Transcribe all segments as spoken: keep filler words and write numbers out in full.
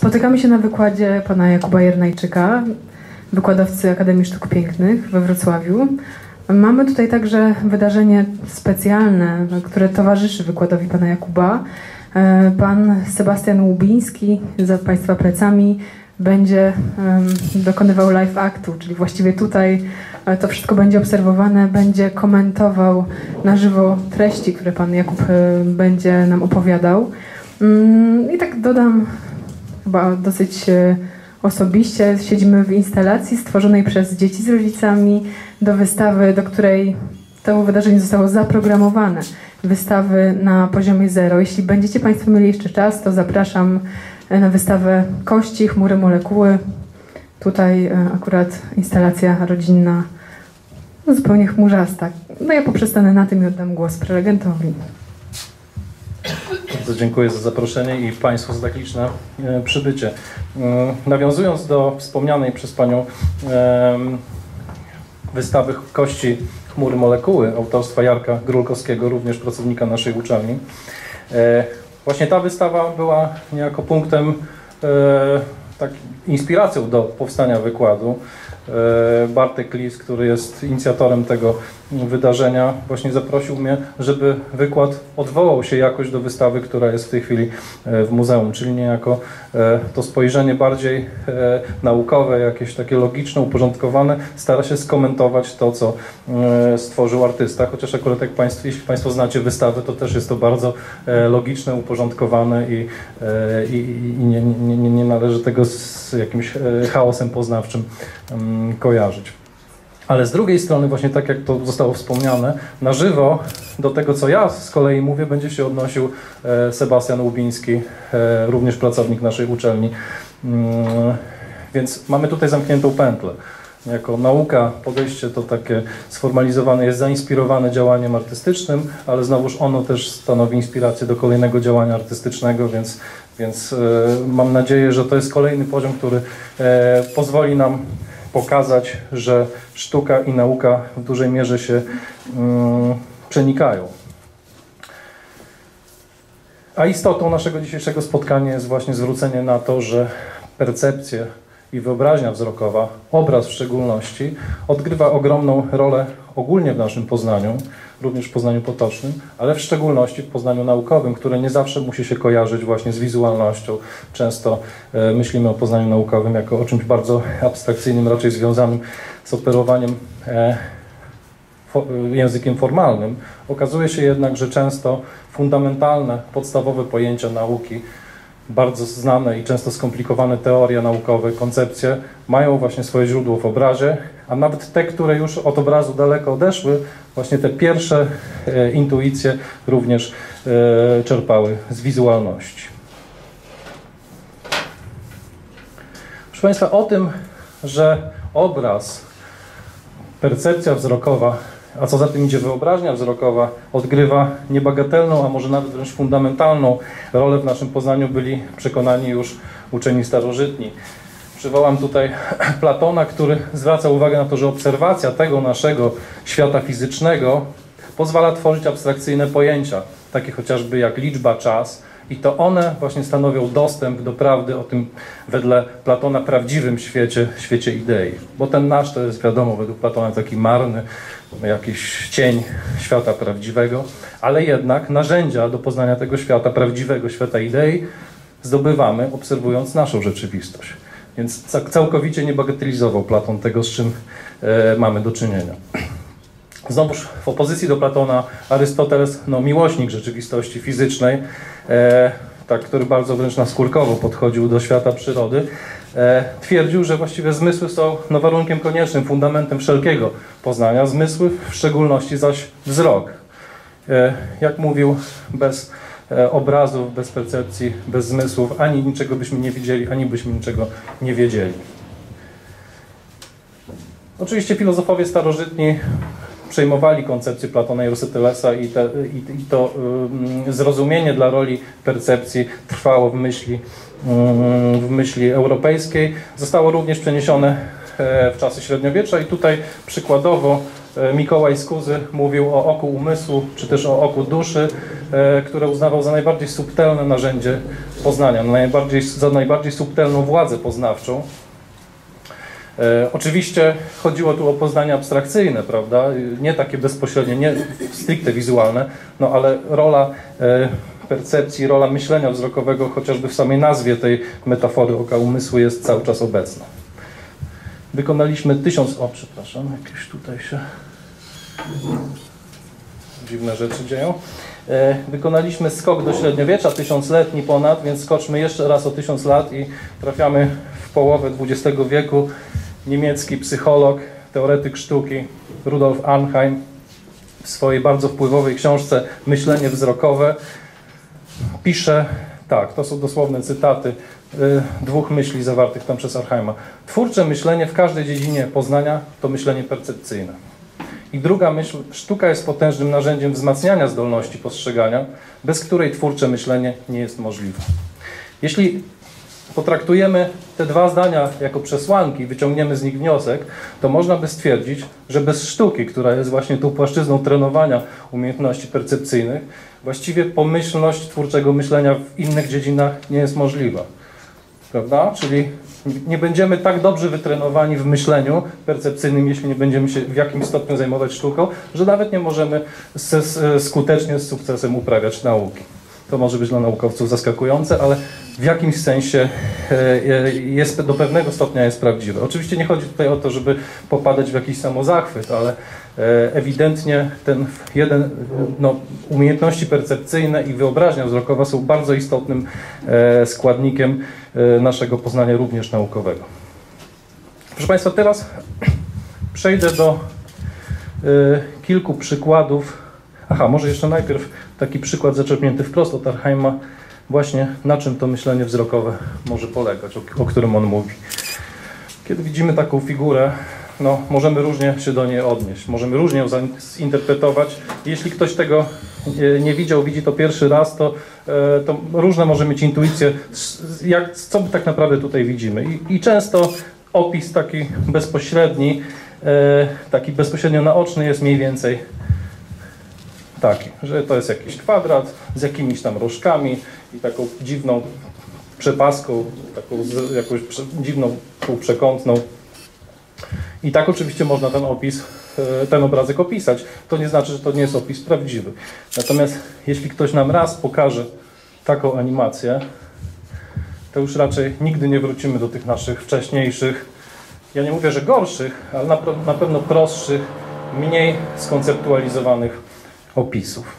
Spotykamy się na wykładzie pana Jakuba Jernajczyka, wykładowcy Akademii Sztuk Pięknych we Wrocławiu. Mamy tutaj także wydarzenie specjalne, które towarzyszy wykładowi pana Jakuba. Pan Sebastian Łubiński za państwa plecami będzie um, dokonywał live aktu, czyli właściwie tutaj to wszystko będzie obserwowane, będzie komentował na żywo treści, które pan Jakub um, będzie nam opowiadał. Um, I tak dodam chyba dosyć um, osobiście, siedzimy w instalacji stworzonej przez dzieci z rodzicami do wystawy, do której to wydarzenie zostało zaprogramowane. Wystawy na poziomie zero. Jeśli będziecie państwo mieli jeszcze czas, to zapraszam na wystawę Kości, chmury, molekuły. Tutaj akurat instalacja rodzinna zupełnie chmurzasta. No ja poprzestanę na tym i oddam głos prelegentowi. Bardzo dziękuję za zaproszenie i Państwu za tak liczne e, przybycie. E, nawiązując do wspomnianej przez Panią e, wystawy Kości, chmury, molekuły autorstwa Jarka Grulkowskiego, również pracownika naszej uczelni. E, właśnie ta wystawa była niejako punktem, e, tak, inspiracją do powstania wykładu. E, Bartek Lis, który jest inicjatorem tego wydarzenia, właśnie zaprosił mnie, żeby wykład odwołał się jakoś do wystawy, która jest w tej chwili w muzeum, czyli niejako to spojrzenie bardziej naukowe, jakieś takie logiczne, uporządkowane, stara się skomentować to, co stworzył artysta, chociaż akurat jak Państwo, jeśli Państwo znacie wystawę, to też jest to bardzo logiczne, uporządkowane i, i, i nie, nie, nie, nie należy tego z jakimś chaosem poznawczym kojarzyć. Ale z drugiej strony, właśnie tak jak to zostało wspomniane, na żywo do tego, co ja z kolei mówię, będzie się odnosił Sebastian Łubiński, również pracownik naszej uczelni. Więc mamy tutaj zamkniętą pętlę. Jako nauka, podejście to takie sformalizowane jest, zainspirowane działaniem artystycznym, ale znowuż ono też stanowi inspirację do kolejnego działania artystycznego, więc, więc e, mam nadzieję, że to jest kolejny poziom, który e, pozwoli nam pokazać, że sztuka i nauka w dużej mierze się mm, przenikają. A istotą naszego dzisiejszego spotkania jest właśnie zwrócenie na to, że percepcje i wyobraźnia wzrokowa, obraz w szczególności, odgrywa ogromną rolę ogólnie w naszym poznaniu, również w poznaniu potocznym, ale w szczególności w poznaniu naukowym, które nie zawsze musi się kojarzyć właśnie z wizualnością. Często e, myślimy o poznaniu naukowym jako o czymś bardzo abstrakcyjnym, raczej związanym z operowaniem e, fo, językiem formalnym. Okazuje się jednak, że często fundamentalne, podstawowe pojęcia nauki, bardzo znane i często skomplikowane teorie naukowe, koncepcje mają właśnie swoje źródło w obrazie, a nawet te, które już od obrazu daleko odeszły, właśnie te pierwsze e, intuicje również e, czerpały z wizualności. Proszę Państwa, o tym, że obraz, percepcja wzrokowa, a co za tym idzie wyobraźnia wzrokowa, odgrywa niebagatelną, a może nawet wręcz fundamentalną rolę w naszym poznaniu, byli przekonani już uczeni starożytni. Przywołam tutaj Platona, który zwraca uwagę na to, że obserwacja tego naszego świata fizycznego pozwala tworzyć abstrakcyjne pojęcia, takie chociażby jak liczba, czas, i to one właśnie stanowią dostęp do prawdy o tym wedle Platona prawdziwym świecie, świecie idei. Bo ten nasz to jest, wiadomo, według Platona taki marny, jakiś cień świata prawdziwego, ale jednak narzędzia do poznania tego świata, prawdziwego świata idei zdobywamy, obserwując naszą rzeczywistość. Więc całkowicie nie bagatelizował Platon tego, z czym e, mamy do czynienia. Znowuż w opozycji do Platona Arystoteles, no, miłośnik rzeczywistości fizycznej, e, tak, który bardzo wręcz naskórkowo podchodził do świata przyrody, e, twierdził, że właściwie zmysły są no, warunkiem koniecznym, fundamentem wszelkiego poznania, zmysły, w szczególności zaś wzrok. E, jak mówił, bez e, obrazów, bez percepcji, bez zmysłów ani niczego byśmy nie widzieli, ani byśmy niczego nie wiedzieli. Oczywiście filozofowie starożytni przejmowali koncepcję Platona i Arystotelesa i, te, i, i to y, zrozumienie dla roli percepcji trwało w myśli, y, w myśli europejskiej. Zostało również przeniesione w czasy średniowiecza i tutaj przykładowo Mikołaj Skuzy mówił o oku umysłu, czy też o oku duszy, które uznawał za najbardziej subtelne narzędzie poznania, najbardziej, za najbardziej subtelną władzę poznawczą. E, oczywiście chodziło tu o poznanie abstrakcyjne, prawda? Nie takie bezpośrednie, nie stricte wizualne, no ale rola e, percepcji, rola myślenia wzrokowego chociażby w samej nazwie tej metafory oka umysłu jest cały czas obecna. Wykonaliśmy tysiąc... O, przepraszam, jakieś tutaj się dziwne rzeczy dzieją. E, wykonaliśmy skok do średniowiecza, tysiącletni ponad, więc skoczmy jeszcze raz o tysiąc lat i trafiamy w połowę dwudziestego wieku. Niemiecki psycholog, teoretyk sztuki Rudolf Arnheim w swojej bardzo wpływowej książce Myślenie wzrokowe pisze tak, to są dosłowne cytaty y, dwóch myśli zawartych tam przez Arnheima. Twórcze myślenie w każdej dziedzinie poznania to myślenie percepcyjne. I druga myśl, sztuka jest potężnym narzędziem wzmacniania zdolności postrzegania, bez której twórcze myślenie nie jest możliwe. Jeśli potraktujemy te dwa zdania jako przesłanki i wyciągniemy z nich wniosek, to można by stwierdzić, że bez sztuki, która jest właśnie tą płaszczyzną trenowania umiejętności percepcyjnych, właściwie pomyślność twórczego myślenia w innych dziedzinach nie jest możliwa. Prawda? Czyli nie będziemy tak dobrze wytrenowani w myśleniu percepcyjnym, jeśli nie będziemy się w jakimś stopniu zajmować sztuką, że nawet nie możemy skutecznie, z sukcesem uprawiać nauki. To może być dla naukowców zaskakujące, ale w jakimś sensie jest, do pewnego stopnia jest prawdziwe. Oczywiście nie chodzi tutaj o to, żeby popadać w jakiś samozachwyt, ale ewidentnie ten jeden, no, umiejętności percepcyjne i wyobraźnia wzrokowa są bardzo istotnym składnikiem naszego poznania również naukowego. Proszę Państwa, teraz przejdę do kilku przykładów. Aha, może jeszcze najpierw taki przykład zaczerpnięty wprost od Arnheima, właśnie na czym to myślenie wzrokowe może polegać, o, o którym on mówi. Kiedy widzimy taką figurę, no, możemy różnie się do niej odnieść, możemy różnie ją zinterpretować. Jeśli ktoś tego nie widział, widzi to pierwszy raz, to, to różne może mieć intuicje, jak, co my tak naprawdę tutaj widzimy. I, i często opis taki bezpośredni, taki bezpośrednio naoczny jest mniej więcej taki, że to jest jakiś kwadrat z jakimiś tam rożkami i taką dziwną przepaską, taką z, jakąś prze, dziwną półprzekątną. I tak oczywiście można ten opis, ten obrazek opisać. To nie znaczy, że to nie jest opis prawdziwy. Natomiast jeśli ktoś nam raz pokaże taką animację, to już raczej nigdy nie wrócimy do tych naszych wcześniejszych, ja nie mówię, że gorszych, ale na, na pewno prostszych, mniej skonceptualizowanych opisów.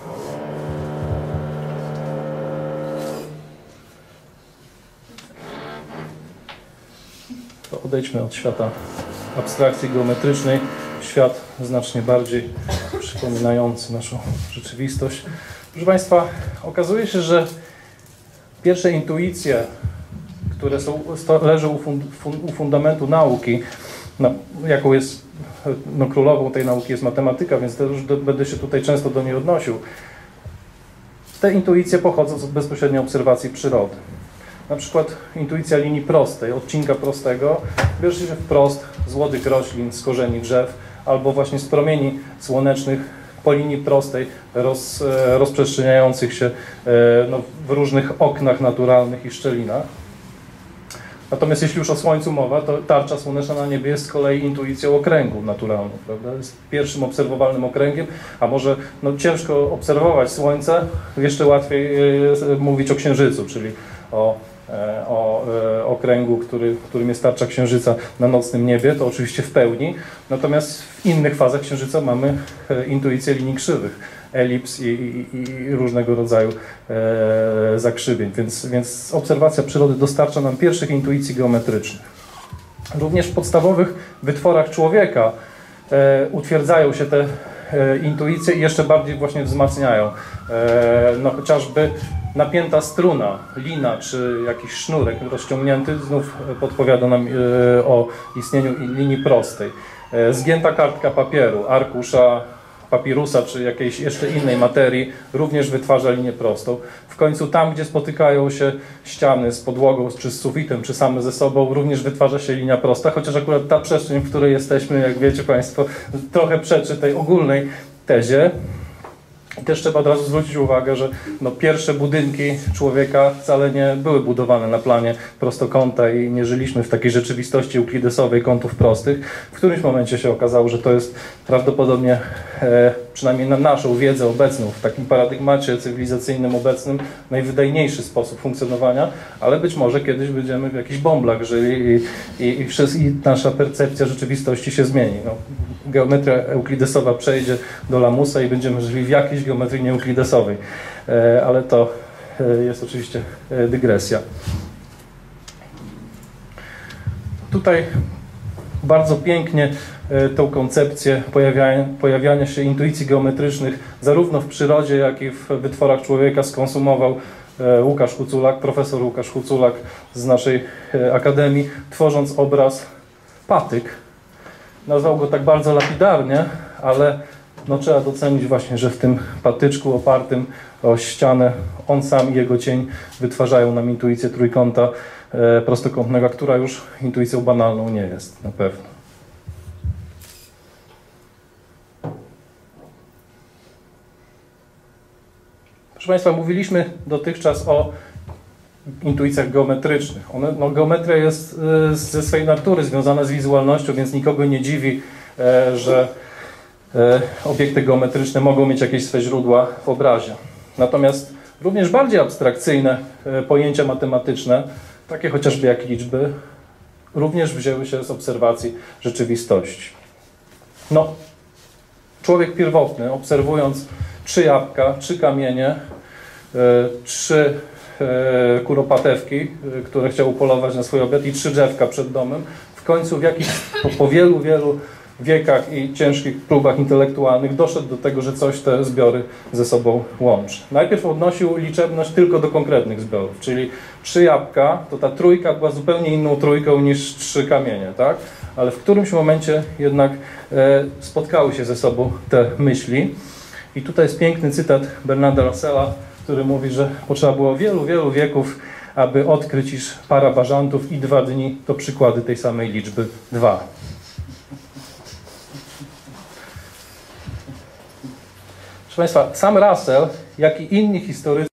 To odejdźmy od świata abstrakcji geometrycznej, świat znacznie bardziej przypominający naszą rzeczywistość. Proszę Państwa, okazuje się, że pierwsze intuicje, które są, leżą u, fund, u fundamentu nauki, no, jaką jest no, królową tej nauki jest matematyka, więc też do, będę się tutaj często do niej odnosił. Te intuicje pochodzą z bezpośredniej obserwacji przyrody. Na przykład intuicja linii prostej, odcinka prostego, bierze się wprost z łodych roślin, z korzeni drzew, albo właśnie z promieni słonecznych po linii prostej roz, rozprzestrzeniających się no, w różnych oknach naturalnych i szczelinach. Natomiast jeśli już o Słońcu mowa, to tarcza słoneczna na niebie jest z kolei intuicją okręgu naturalną, prawda? Jest pierwszym obserwowalnym okręgiem, a może no, ciężko obserwować Słońce, jeszcze łatwiej mówić o Księżycu, czyli o, o okręgu, który, którym jest tarcza Księżyca na nocnym niebie, to oczywiście w pełni. Natomiast w innych fazach Księżyca mamy intuicję linii krzywych, elips i, i, i różnego rodzaju e, zakrzywień, więc, więc obserwacja przyrody dostarcza nam pierwszych intuicji geometrycznych. Również w podstawowych wytworach człowieka e, utwierdzają się te e, intuicje i jeszcze bardziej właśnie wzmacniają. E, no chociażby napięta struna, lina czy jakiś sznurek rozciągnięty znów podpowiada nam e, o istnieniu linii prostej. E, zgięta kartka papieru, arkusza papirusa czy jakiejś jeszcze innej materii również wytwarza linię prostą. W końcu tam, gdzie spotykają się ściany z podłogą, czy z sufitem, czy same ze sobą, również wytwarza się linia prosta, chociaż akurat ta przestrzeń, w której jesteśmy, jak wiecie Państwo, trochę przeczy tej ogólnej tezie. I też trzeba od razu zwrócić uwagę, że no, pierwsze budynki człowieka wcale nie były budowane na planie prostokąta i nie żyliśmy w takiej rzeczywistości euklidesowej kątów prostych. W którymś momencie się okazało, że to jest prawdopodobnie, e, przynajmniej na naszą wiedzę obecną, w takim paradygmacie cywilizacyjnym obecnym, najwydajniejszy sposób funkcjonowania, ale być może kiedyś będziemy w jakichś bąblach żyli i, i, i, przez, i nasza percepcja rzeczywistości się zmieni. No, geometria euklidesowa przejdzie do lamusa i będziemy żyli w jakiejś geometrii nieeuklidesowej, e, ale to e, jest oczywiście e, dygresja. Tutaj bardzo pięknie e, tą koncepcję pojawiania, pojawiania się intuicji geometrycznych zarówno w przyrodzie, jak i w wytworach człowieka skonsumował e, Łukasz Huculak, profesor Łukasz Huculak z naszej e, akademii, tworząc obraz Patyk. Nazwał go tak bardzo lapidarnie, ale no, trzeba docenić właśnie, że w tym patyczku opartym o ścianę on sam i jego cień wytwarzają nam intuicję trójkąta e, prostokątnego, która już intuicją banalną nie jest, na pewno. Proszę Państwa, mówiliśmy dotychczas o intuicjach geometrycznych. One, no, geometria jest e, ze swojej natury związana z wizualnością, więc nikogo nie dziwi, e, że e, obiekty geometryczne mogą mieć jakieś swe źródła w obrazie. Natomiast również bardziej abstrakcyjne e, pojęcia matematyczne, takie chociażby jak liczby, również wzięły się z obserwacji rzeczywistości. No, człowiek pierwotny, obserwując trzy jabłka, trzy kamienie, e, trzy kuropatewki, które chciał upolować na swój obiad i trzy drzewka przed domem. W końcu w jakichś, po, po wielu, wielu wiekach i ciężkich próbach intelektualnych doszedł do tego, że coś te zbiory ze sobą łączy. Najpierw odnosił liczebność tylko do konkretnych zbiorów, czyli trzy jabłka, to ta trójka była zupełnie inną trójką niż trzy kamienie, tak? Ale w którymś momencie jednak e, spotkały się ze sobą te myśli. I tutaj jest piękny cytat Bernarda Russella, który mówi, że potrzeba było wielu, wielu wieków, aby odkryć, iż para bażantów i dwa dni to przykłady tej samej liczby dwa. Proszę Państwa, sam Russell, jak i inni historycy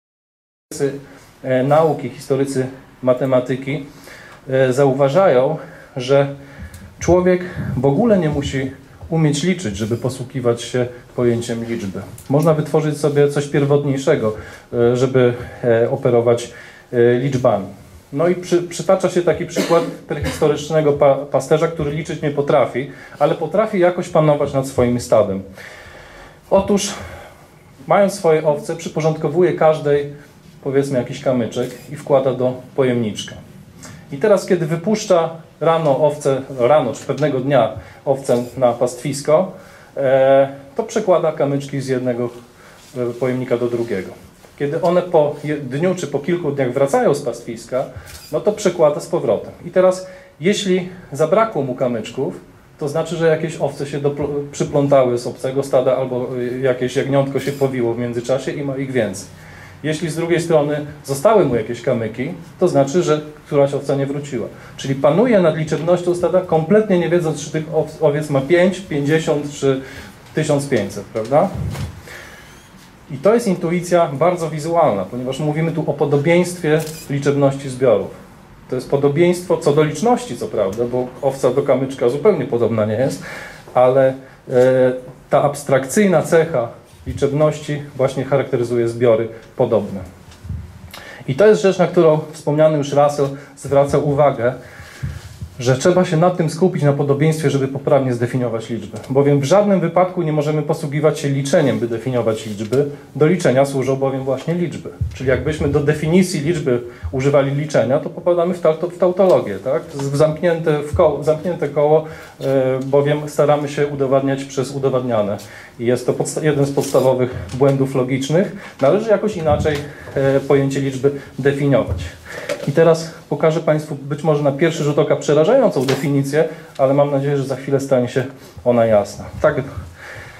e, nauki, historycy matematyki e, zauważają, że człowiek w ogóle nie musi umieć liczyć, żeby posługiwać się pojęciem liczby. Można wytworzyć sobie coś pierwotniejszego, żeby operować liczbami. No i przy, przytacza się taki przykład prehistorycznego pa, pasterza, który liczyć nie potrafi, ale potrafi jakoś panować nad swoim stadem. Otóż, mając swoje owce, przyporządkowuje każdej, powiedzmy, jakiś kamyczek i wkłada do pojemniczka. I teraz, kiedy wypuszcza rano owce, rano czy pewnego dnia owce na pastwisko, e, to przekłada kamyczki z jednego pojemnika do drugiego. Kiedy one po dniu czy po kilku dniach wracają z pastwiska, no to przekłada z powrotem. I teraz, jeśli zabrakło mu kamyczków, to znaczy, że jakieś owce się przyplątały z obcego stada albo jakieś jagniątko się powiło w międzyczasie i ma ich więcej. Jeśli z drugiej strony zostały mu jakieś kamyki, to znaczy, że któraś owca nie wróciła. Czyli panuje nad liczebnością stada, kompletnie nie wiedząc, czy tych owiec ma pięć, pięćdziesiąt czy tysiąc pięćset, prawda? I to jest intuicja bardzo wizualna, ponieważ mówimy tu o podobieństwie liczebności zbiorów. To jest podobieństwo co do liczności, co prawda, bo owca do kamyczka zupełnie podobna nie jest, ale e, ta abstrakcyjna cecha liczebności właśnie charakteryzuje zbiory podobne. I to jest rzecz, na którą wspomniany już Russell zwraca uwagę, że trzeba się nad tym skupić, na podobieństwie, żeby poprawnie zdefiniować liczby. Bowiem w żadnym wypadku nie możemy posługiwać się liczeniem, by definiować liczby. Do liczenia służą bowiem właśnie liczby. Czyli jakbyśmy do definicji liczby używali liczenia, to popadamy w, tauto, w tautologię, tak? W zamknięte, w koło, zamknięte koło, yy, bowiem staramy się udowadniać przez udowadniane. I jest to jeden z podstawowych błędów logicznych. Należy jakoś inaczej yy, pojęcie liczby definiować. I teraz pokażę Państwu być może na pierwszy rzut oka przerażającą definicję, ale mam nadzieję, że za chwilę stanie się ona jasna. Tak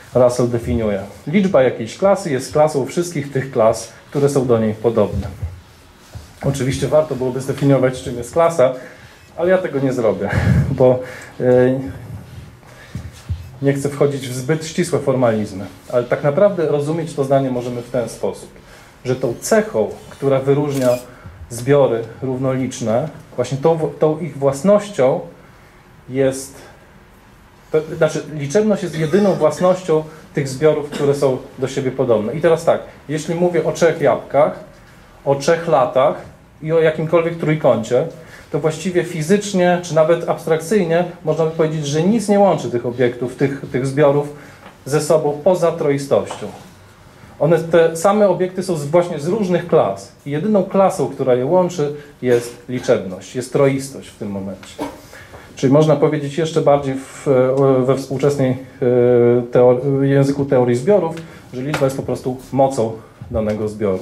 Russell definiuje. Liczba jakiejś klasy jest klasą wszystkich tych klas, które są do niej podobne. Oczywiście warto byłoby zdefiniować, czym jest klasa, ale ja tego nie zrobię, bo yy, nie chcę wchodzić w zbyt ścisłe formalizmy. Ale tak naprawdę rozumieć to zdanie możemy w ten sposób, że tą cechą, która wyróżnia zbiory równoliczne, właśnie tą, tą ich własnością jest, to znaczy liczebność jest jedyną własnością tych zbiorów, które są do siebie podobne. I teraz tak, jeśli mówię o trzech jabłkach, o trzech latach i o jakimkolwiek trójkącie, to właściwie fizycznie, czy nawet abstrakcyjnie można by powiedzieć, że nic nie łączy tych obiektów, tych, tych zbiorów ze sobą poza troistością. One, te same obiekty są z, właśnie z różnych klas i jedyną klasą, która je łączy, jest liczebność, jest troistość w tym momencie. Czyli można powiedzieć jeszcze bardziej w, we współczesnej teorii, języku teorii zbiorów, że liczba jest po prostu mocą danego zbioru.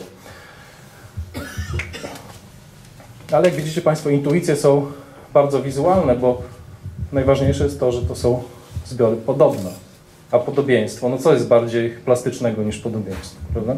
Ale jak widzicie Państwo, intuicje są bardzo wizualne, bo najważniejsze jest to, że to są zbiory podobne. A podobieństwo, no co jest bardziej plastycznego niż podobieństwo, prawda?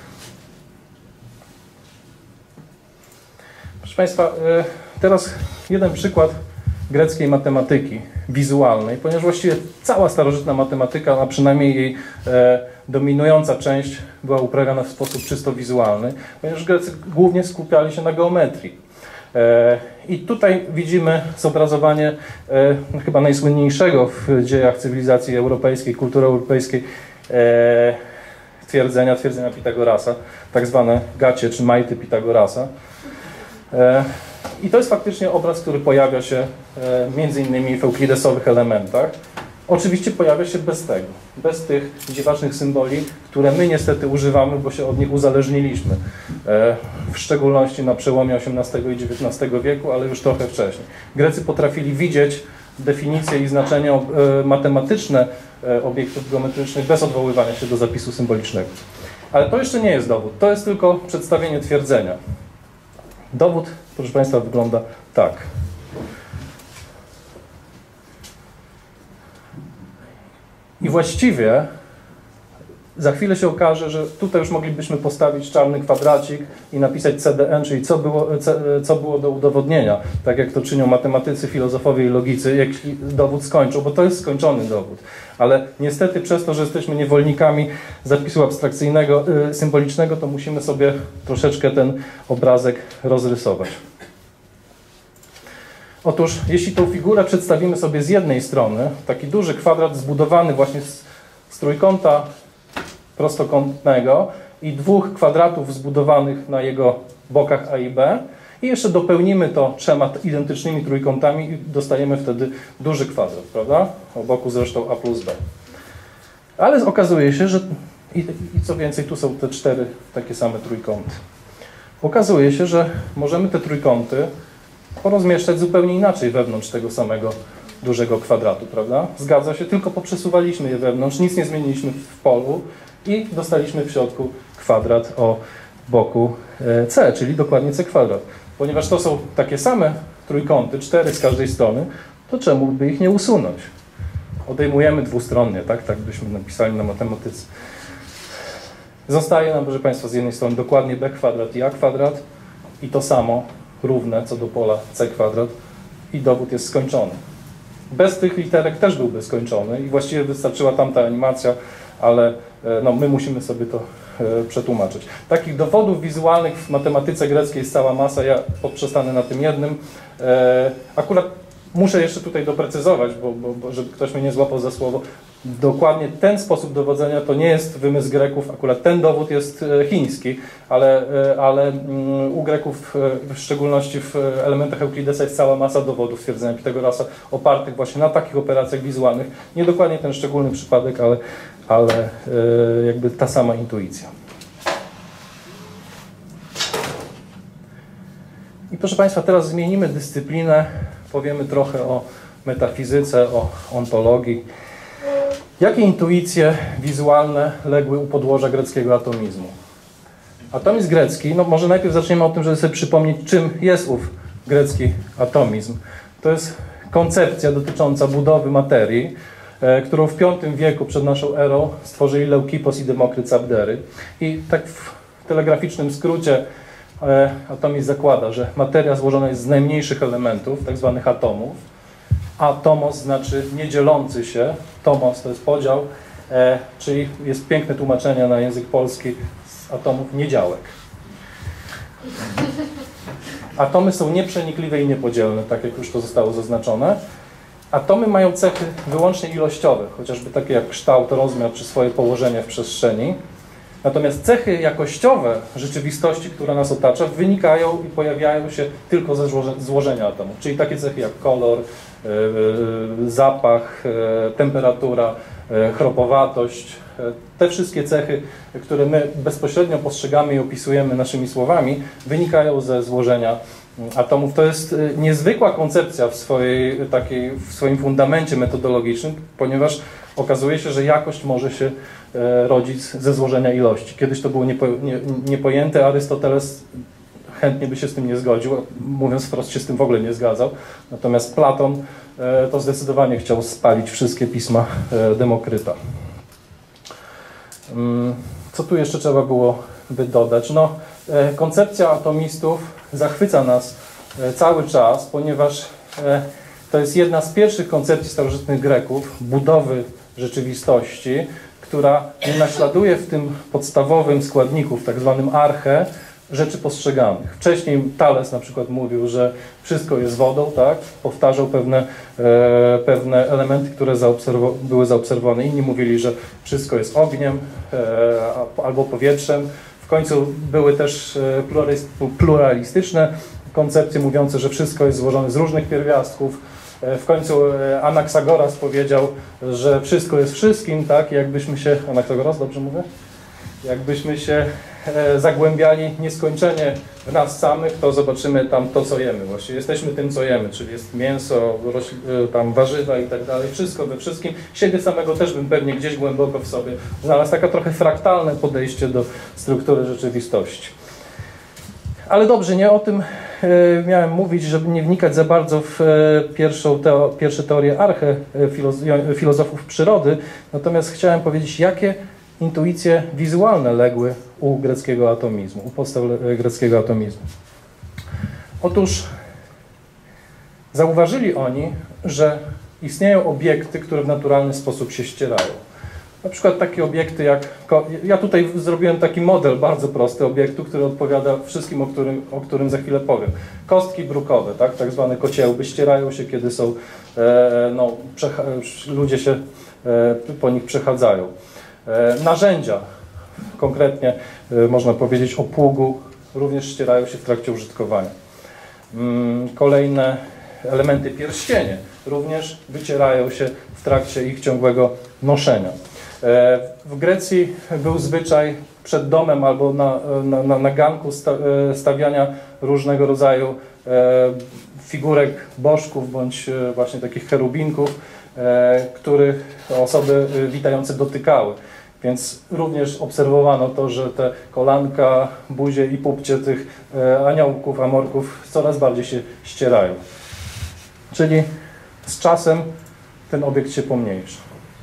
Proszę Państwa, teraz jeden przykład greckiej matematyki wizualnej, ponieważ właściwie cała starożytna matematyka, a przynajmniej jej e, dominująca część była uprawiana w sposób czysto wizualny, ponieważ Grecy głównie skupiali się na geometrii. E, I tutaj widzimy zobrazowanie e, chyba najsłynniejszego w dziejach cywilizacji europejskiej, kultury europejskiej e, twierdzenia, twierdzenia Pitagorasa, tak zwane gacie czy majty Pitagorasa. E, I to jest faktycznie obraz, który pojawia się e, między innymi w euklidesowych elementach. Oczywiście pojawia się bez tego, bez tych dziwacznych symboli, które my niestety używamy, bo się od nich uzależniliśmy. E, w szczególności na przełomie osiemnastego i dziewiętnastego wieku, ale już trochę wcześniej. Grecy potrafili widzieć definicje i znaczenia e, matematyczne e, obiektów geometrycznych bez odwoływania się do zapisu symbolicznego. Ale to jeszcze nie jest dowód, to jest tylko przedstawienie twierdzenia. Dowód, proszę Państwa, wygląda tak. I właściwie za chwilę się okaże, że tutaj już moglibyśmy postawić czarny kwadracik i napisać C D N, czyli co było, co było do udowodnienia, tak jak to czynią matematycy, filozofowie i logicy, jeśli dowód skończą, bo to jest skończony dowód. Ale niestety przez to, że jesteśmy niewolnikami zapisu abstrakcyjnego, yy, symbolicznego, to musimy sobie troszeczkę ten obrazek rozrysować. Otóż, jeśli tą figurę przedstawimy sobie z jednej strony, taki duży kwadrat zbudowany właśnie z, z trójkąta prostokątnego i dwóch kwadratów zbudowanych na jego bokach A i B i jeszcze dopełnimy to trzema identycznymi trójkątami i dostajemy wtedy duży kwadrat, prawda? O boku zresztą A plus B. Ale okazuje się, że i, i co więcej, tu są te cztery takie same trójkąty. Okazuje się, że możemy te trójkąty porozmieszczać zupełnie inaczej wewnątrz tego samego dużego kwadratu, prawda? Zgadza się, tylko poprzesuwaliśmy je wewnątrz, nic nie zmieniliśmy w polu i dostaliśmy w środku kwadrat o boku C, czyli dokładnie C kwadrat. Ponieważ to są takie same trójkąty, cztery z każdej strony, to czemu by ich nie usunąć? Odejmujemy dwustronnie, tak? Tak byśmy napisali na matematyce. Zostaje nam, proszę Państwa, z jednej strony dokładnie B kwadrat i A kwadrat i to samo równe co do pola C kwadrat i dowód jest skończony. Bez tych literek też byłby skończony i właściwie wystarczyła tamta animacja, ale no, my musimy sobie to e, przetłumaczyć. Takich dowodów wizualnych w matematyce greckiej jest cała masa, ja poprzestanę na tym jednym. E, akurat muszę jeszcze tutaj doprecyzować, bo, bo, bo żeby ktoś mnie nie złapał za słowo, dokładnie ten sposób dowodzenia to nie jest wymysł Greków, akurat ten dowód jest chiński, ale, ale u Greków, w szczególności w elementach Euklidesa, jest cała masa dowodów twierdzenia Pitagorasa opartych właśnie na takich operacjach wizualnych. Nie dokładnie ten szczególny przypadek, ale, ale jakby ta sama intuicja. I proszę Państwa, teraz zmienimy dyscyplinę, powiemy trochę o metafizyce, o ontologii. Jakie intuicje wizualne legły u podłoża greckiego atomizmu? Atomizm grecki, no może najpierw zaczniemy od tym, żeby sobie przypomnieć, czym jest ów grecki atomizm. To jest koncepcja dotycząca budowy materii, którą w piątym wieku przed naszą erą stworzyli Leukipos i Demokryt z Abdery. I tak w telegraficznym skrócie atomizm zakłada, że materia złożona jest z najmniejszych elementów, tak zwanych atomów. Atomos znaczy niedzielący się, tomos to jest podział, e, czyli jest piękne tłumaczenie na język polski z atomów niedziałek. Atomy są nieprzenikliwe i niepodzielne, tak jak już to zostało zaznaczone. Atomy mają cechy wyłącznie ilościowe, chociażby takie jak kształt, rozmiar czy swoje położenie w przestrzeni. Natomiast cechy jakościowe rzeczywistości, która nas otacza, wynikają i pojawiają się tylko ze złożenia atomów. Czyli takie cechy jak kolor, zapach, temperatura, chropowatość. Te wszystkie cechy, które my bezpośrednio postrzegamy i opisujemy naszymi słowami, wynikają ze złożenia atomów. To jest niezwykła koncepcja w, swojej, takiej, w swoim fundamencie metodologicznym, ponieważ okazuje się, że jakość może się rodzić ze złożenia ilości. Kiedyś to było niepo, nie, niepojęte, Arystoteles chętnie by się z tym nie zgodził, mówiąc wprost się z tym w ogóle nie zgadzał. Natomiast Platon to zdecydowanie chciał spalić wszystkie pisma Demokryta. Co tu jeszcze trzeba byłoby dodać? No, koncepcja atomistów zachwyca nas cały czas, ponieważ to jest jedna z pierwszych koncepcji starożytnych Greków, budowy rzeczywistości, która nie naśladuje w tym podstawowym składniku, w tak zwanym arche, rzeczy postrzeganych. Wcześniej Thales na przykład mówił, że wszystko jest wodą, tak? Powtarzał pewne, e, pewne elementy, które zaobserwo były zaobserwowane. Inni mówili, że wszystko jest ogniem e, albo powietrzem. W końcu były też e, pluralistyczne koncepcje mówiące, że wszystko jest złożone z różnych pierwiastków. E, w końcu e, Anaksagoras powiedział, że wszystko jest wszystkim, tak? Jakbyśmy się... Anaksagoras, dobrze mówię? Jakbyśmy się e, zagłębiali nieskończenie w nas samych, to zobaczymy tam to, co jemy. Właściwie jesteśmy tym, co jemy, czyli jest mięso, rośli, e, tam warzywa i tak dalej, wszystko we wszystkim. Siebie samego też bym pewnie gdzieś głęboko w sobie znalazł. Takie trochę fraktalne podejście do struktury rzeczywistości. Ale dobrze, nie o tym e, miałem mówić, żeby nie wnikać za bardzo w e, pierwszą teo, pierwsze teorie arche e, filoz, filozofów przyrody, natomiast chciałem powiedzieć, jakie intuicje wizualne legły u greckiego atomizmu, u podstaw greckiego atomizmu. Otóż zauważyli oni, że istnieją obiekty, które w naturalny sposób się ścierają. Na przykład takie obiekty jak... Ja tutaj zrobiłem taki model bardzo prosty obiektu, który odpowiada wszystkim, o którym, o którym za chwilę powiem. Kostki brukowe, tak, tak zwane kociełby, ścierają się, kiedy są... E, no, ludzie się e, po nich przechadzają. Narzędzia, konkretnie można powiedzieć o pługu, również ścierają się w trakcie użytkowania. Kolejne elementy pierścienie również wycierają się w trakcie ich ciągłego noszenia. W Grecji był zwyczaj przed domem albo na, na, na ganku stawiania różnego rodzaju figurek bożków bądź właśnie takich cherubinków, których osoby witające dotykały. Więc również obserwowano to, że te kolanka, buzie i pupcie tych aniołków, amorków coraz bardziej się ścierają. Czyli z czasem ten obiekt się pomniejsza.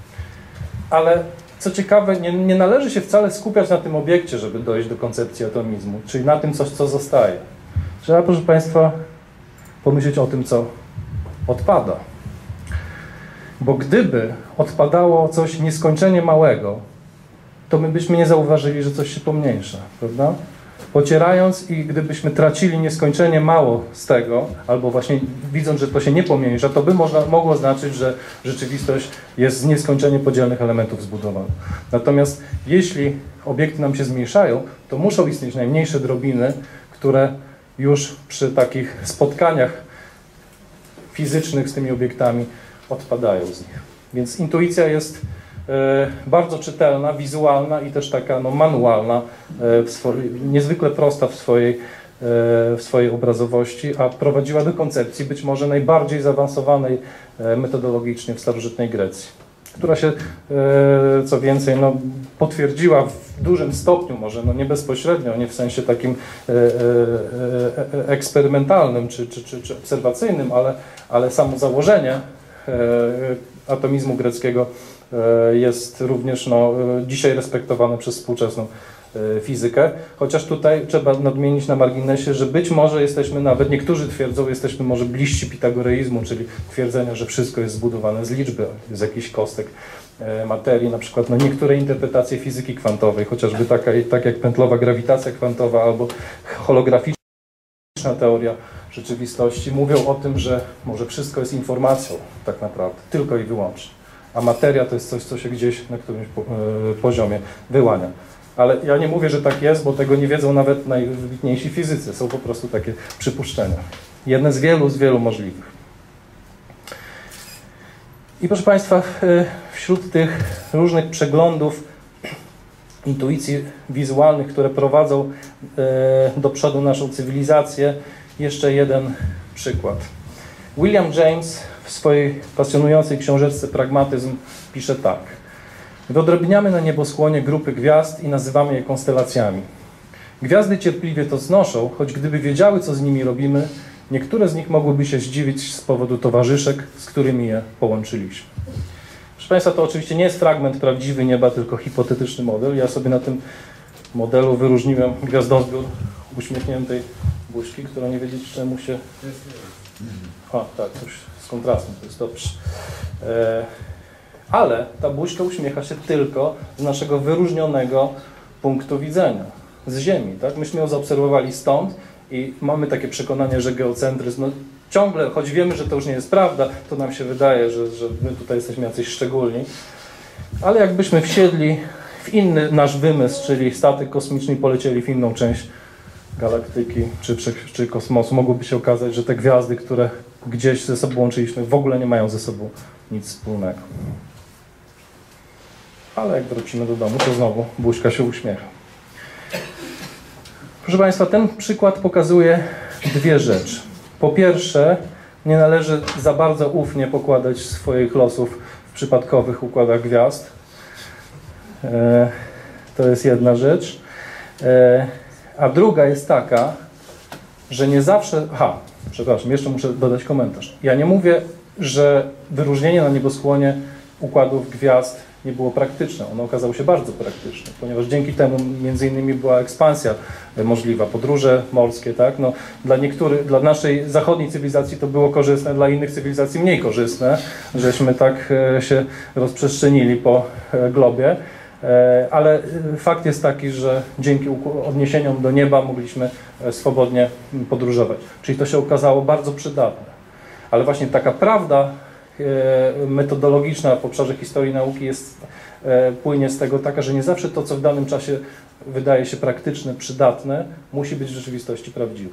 Ale co ciekawe, nie, nie należy się wcale skupiać na tym obiekcie, żeby dojść do koncepcji atomizmu, czyli na tym, co, co zostaje. Trzeba, proszę Państwa, pomyśleć o tym, co odpada. Bo gdyby odpadało coś nieskończenie małego, to my byśmy nie zauważyli, że coś się pomniejsza, prawda? Pocierając i gdybyśmy tracili nieskończenie mało z tego, albo właśnie widząc, że to się nie pomniejsza, to by można, mogło znaczyć, że rzeczywistość jest z nieskończenie podzielnych elementów zbudowana. Natomiast jeśli obiekty nam się zmniejszają, to muszą istnieć najmniejsze drobiny, które już przy takich spotkaniach fizycznych z tymi obiektami odpadają z nich. Więc intuicja jest e, bardzo czytelna, wizualna i też taka no, manualna, e, w swojej, niezwykle prosta w swojej, e, w swojej obrazowości, a prowadziła do koncepcji być może najbardziej zaawansowanej e, metodologicznie w starożytnej Grecji, która się, e, co więcej, no, potwierdziła w dużym stopniu, może no, nie bezpośrednio, nie w sensie takim e, e, e, eksperymentalnym czy, czy, czy, czy obserwacyjnym, ale, ale samo założenie atomizmu greckiego e, jest również no, e, dzisiaj respektowane przez współczesną e, fizykę. Chociaż tutaj trzeba nadmienić na marginesie, że być może jesteśmy nawet, niektórzy twierdzą, jesteśmy może bliżsi pitagoreizmu, czyli twierdzenia, że wszystko jest zbudowane z liczby, z jakichś kostek e, materii. Na przykład no, niektóre interpretacje fizyki kwantowej, chociażby taka, tak jak pętlowa grawitacja kwantowa albo holograficzna teoria rzeczywistości, mówią o tym, że może wszystko jest informacją tak naprawdę, tylko i wyłącznie. A materia to jest coś, co się gdzieś na którymś poziomie wyłania. Ale ja nie mówię, że tak jest, bo tego nie wiedzą nawet najwybitniejsi fizycy. Są po prostu takie przypuszczenia. Jedne z wielu, z wielu możliwych. I proszę Państwa, wśród tych różnych przeglądów, intuicji wizualnych, które prowadzą do przodu naszą cywilizację, jeszcze jeden przykład. William James w swojej pasjonującej książeczce Pragmatyzm pisze tak. Wyodrębniamy na nieboskłonie grupy gwiazd i nazywamy je konstelacjami. Gwiazdy cierpliwie to znoszą, choć gdyby wiedziały, co z nimi robimy, niektóre z nich mogłyby się zdziwić z powodu towarzyszek, z którymi je połączyliśmy. Proszę Państwa, to oczywiście nie jest fragment prawdziwy nieba, tylko hipotetyczny model. Ja sobie na tym modelu wyróżniłem gwiazdozbiór uśmiechniętej buźki, która nie wiedzieć czemu się... A, tak, coś z kontrastem, to jest dobrze. E, ale ta buźka uśmiecha się tylko z naszego wyróżnionego punktu widzenia, z Ziemi. Tak? Myśmy ją zaobserwowali stąd i mamy takie przekonanie, że geocentryzm, no, ciągle, choć wiemy, że to już nie jest prawda, to nam się wydaje, że, że my tutaj jesteśmy jacyś szczególni. Ale jakbyśmy wsiedli w inny nasz wymysł, czyli statek kosmiczny i polecieli w inną część galaktyki czy, czy, czy kosmosu, mogłoby się okazać, że te gwiazdy, które gdzieś ze sobą łączyliśmy, w ogóle nie mają ze sobą nic wspólnego. Ale jak wrócimy do domu, to znowu buźka się uśmiecha. Proszę Państwa, ten przykład pokazuje dwie rzeczy. Po pierwsze, nie należy za bardzo ufnie pokładać swoich losów w przypadkowych układach gwiazd. E, to jest jedna rzecz. E, a druga jest taka, że nie zawsze... Aha, przepraszam, jeszcze muszę dodać komentarz. Ja nie mówię, że wyróżnienie na nieboskłonie układów gwiazd nie było praktyczne. Ono okazało się bardzo praktyczne, ponieważ dzięki temu między innymi była ekspansja możliwa, podróże morskie, tak? No, dla niektórych, dla naszej zachodniej cywilizacji to było korzystne, dla innych cywilizacji mniej korzystne, żeśmy tak się rozprzestrzenili po globie, ale fakt jest taki, że dzięki odniesieniom do nieba mogliśmy swobodnie podróżować. Czyli to się okazało bardzo przydatne. Ale właśnie taka prawda metodologiczna w obszarze historii nauki jest, płynie z tego taka, że nie zawsze to, co w danym czasie wydaje się praktyczne, przydatne, musi być w rzeczywistości prawdziwe.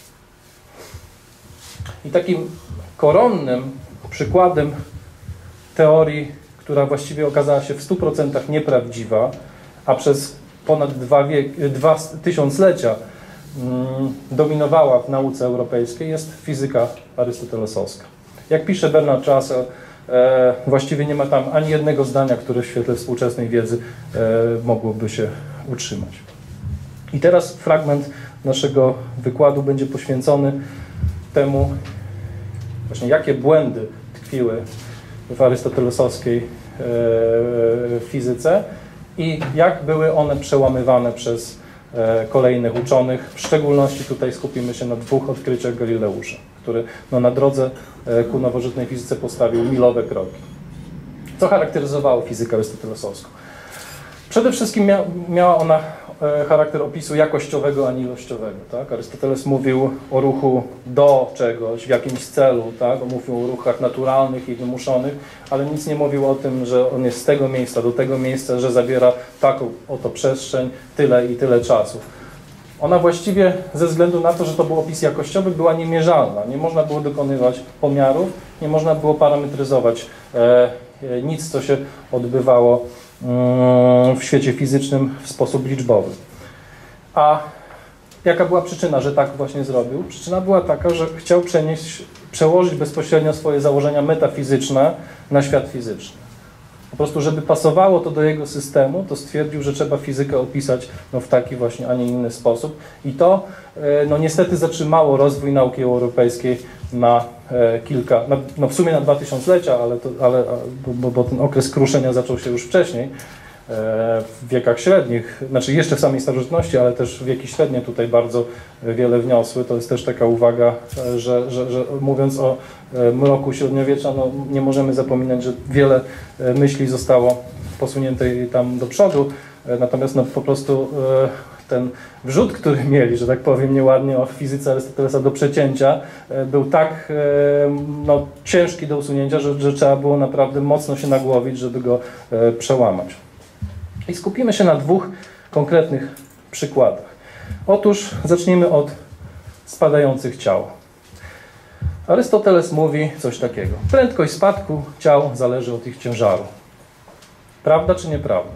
I takim koronnym przykładem teorii, która właściwie okazała się w stu procentach nieprawdziwa, a przez ponad dwa, wiek, dwa tysiąclecia mm, dominowała w nauce europejskiej, jest fizyka arystotelesowska. Jak pisze Bernard Russell, e, właściwie nie ma tam ani jednego zdania, które w świetle współczesnej wiedzy e, mogłoby się utrzymać. I teraz fragment naszego wykładu będzie poświęcony temu, właśnie jakie błędy tkwiły w arystotelesowskiej e, fizyce i jak były one przełamywane przez e, kolejnych uczonych. W szczególności tutaj skupimy się na dwóch odkryciach Galileusza, który no, na drodze e, ku nowożytnej fizyce postawił milowe kroki. Co charakteryzowało fizykę arystotelesowską? Przede wszystkim mia, miała ona e, charakter opisu jakościowego, a nie ilościowego. Tak? Arystoteles mówił o ruchu do czegoś, w jakimś celu, tak? Mówił o ruchach naturalnych i wymuszonych, ale nic nie mówił o tym, że on jest z tego miejsca do tego miejsca, że zabiera taką oto przestrzeń, tyle i tyle czasu. Ona właściwie ze względu na to, że to był opis jakościowy, była niemierzalna. Nie można było dokonywać pomiarów, nie można było parametryzować e, e, nic, co się odbywało w świecie fizycznym w sposób liczbowy. A jaka była przyczyna, że tak właśnie zrobił? Przyczyna była taka, że chciał przenieść, przełożyć bezpośrednio swoje założenia metafizyczne na świat fizyczny. Po prostu, żeby pasowało to do jego systemu, to stwierdził, że trzeba fizykę opisać no, w taki właśnie, a nie inny sposób. I to no, niestety zatrzymało rozwój nauki europejskiej na kilka, no, no w sumie na dwa tysiąclecia, ale, to, ale bo, bo ten okres kruszenia zaczął się już wcześniej, w wiekach średnich, znaczy jeszcze w samej starożytności, ale też wieki średnie tutaj bardzo wiele wniosły. To jest też taka uwaga, że, że, że mówiąc o mroku średniowiecza, no nie możemy zapominać, że wiele myśli zostało posunięte tam do przodu, natomiast no po prostu ten wrzód, który mieli, że tak powiem nieładnie, o fizyce Arystotelesa do przecięcia, był tak no, ciężki do usunięcia, że, że trzeba było naprawdę mocno się nagłowić, żeby go przełamać. I skupimy się na dwóch konkretnych przykładach. Otóż zacznijmy od spadających ciał. Arystoteles mówi coś takiego. Prędkość spadku ciał zależy od ich ciężaru. Prawda czy nieprawda?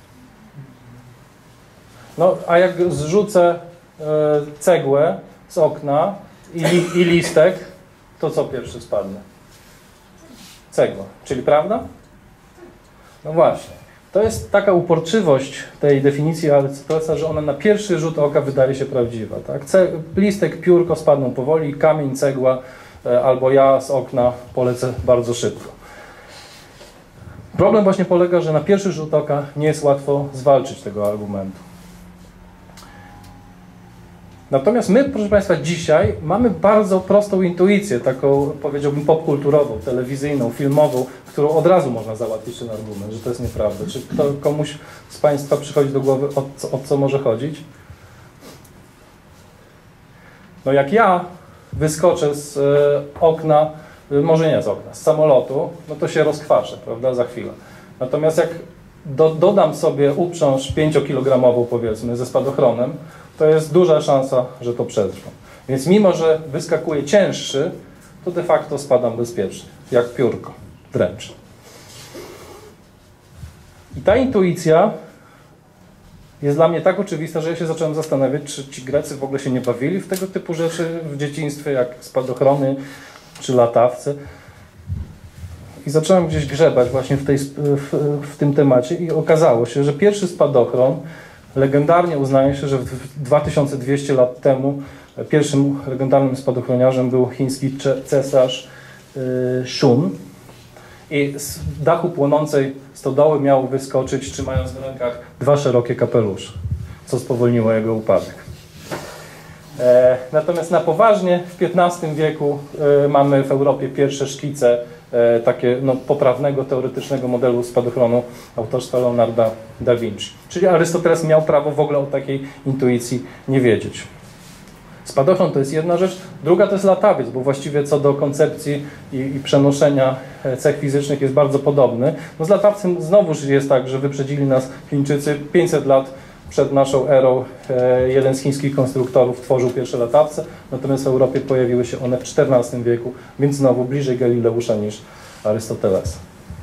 No, a jak zrzucę y, cegłę z okna i, li, i listek, to co pierwszy spadnie? Cegła. Czyli prawda? No właśnie. To jest taka uporczywość tej definicji Arystotelesa, że ona na pierwszy rzut oka wydaje się prawdziwa. Tak? Listek, piórko spadną powoli, kamień, cegła albo ja z okna polecę bardzo szybko. Problem właśnie polega, że na pierwszy rzut oka nie jest łatwo zwalczyć tego argumentu. Natomiast my, proszę Państwa, dzisiaj mamy bardzo prostą intuicję, taką powiedziałbym popkulturową, telewizyjną, filmową, którą od razu można załatwić ten argument, że to jest nieprawda. Czy kto, komuś z Państwa przychodzi do głowy, o co, o co może chodzić? No jak ja wyskoczę z e, okna, e, może nie z okna, z samolotu, no to się rozkwaszę, prawda, za chwilę. Natomiast jak do, dodam sobie uprząż pięciokilogramową, powiedzmy, ze spadochronem, to jest duża szansa, że to przetrwam. Więc mimo, że wyskakuje cięższy, to de facto spadam bezpiecznie, jak piórko, dręcz. I ta intuicja jest dla mnie tak oczywista, że ja się zacząłem zastanawiać, czy ci Grecy w ogóle się nie bawili w tego typu rzeczy w dzieciństwie, jak spadochrony czy latawce. I zacząłem gdzieś grzebać właśnie w, tej, w, w tym temacie i okazało się, że pierwszy spadochron legendarnie uznaje się, że w dwa tysiące dwieście lat temu pierwszym legendarnym spadochroniarzem był chiński cesarz y, Shun. I z dachu płonącej stodoły miał wyskoczyć, trzymając w rękach dwa szerokie kapelusze, co spowolniło jego upadek. E, natomiast na poważnie w piętnastym wieku e, mamy w Europie pierwsze szkice e, takie no, poprawnego, teoretycznego modelu spadochronu autorstwa Leonarda da Vinci. Czyli Arystoteles miał prawo w ogóle o takiej intuicji nie wiedzieć. Spadochron to jest jedna rzecz, druga to jest latawiec, bo właściwie co do koncepcji i, i przenoszenia cech fizycznych jest bardzo podobny. No z latawcem znowuż jest tak, że wyprzedzili nas Chińczycy pięćset lat przed naszą erą. E, jeden z chińskich konstruktorów tworzył pierwsze latawce, natomiast w Europie pojawiły się one w czternastym wieku, więc znowu bliżej Galileusza niż Arystotelesa.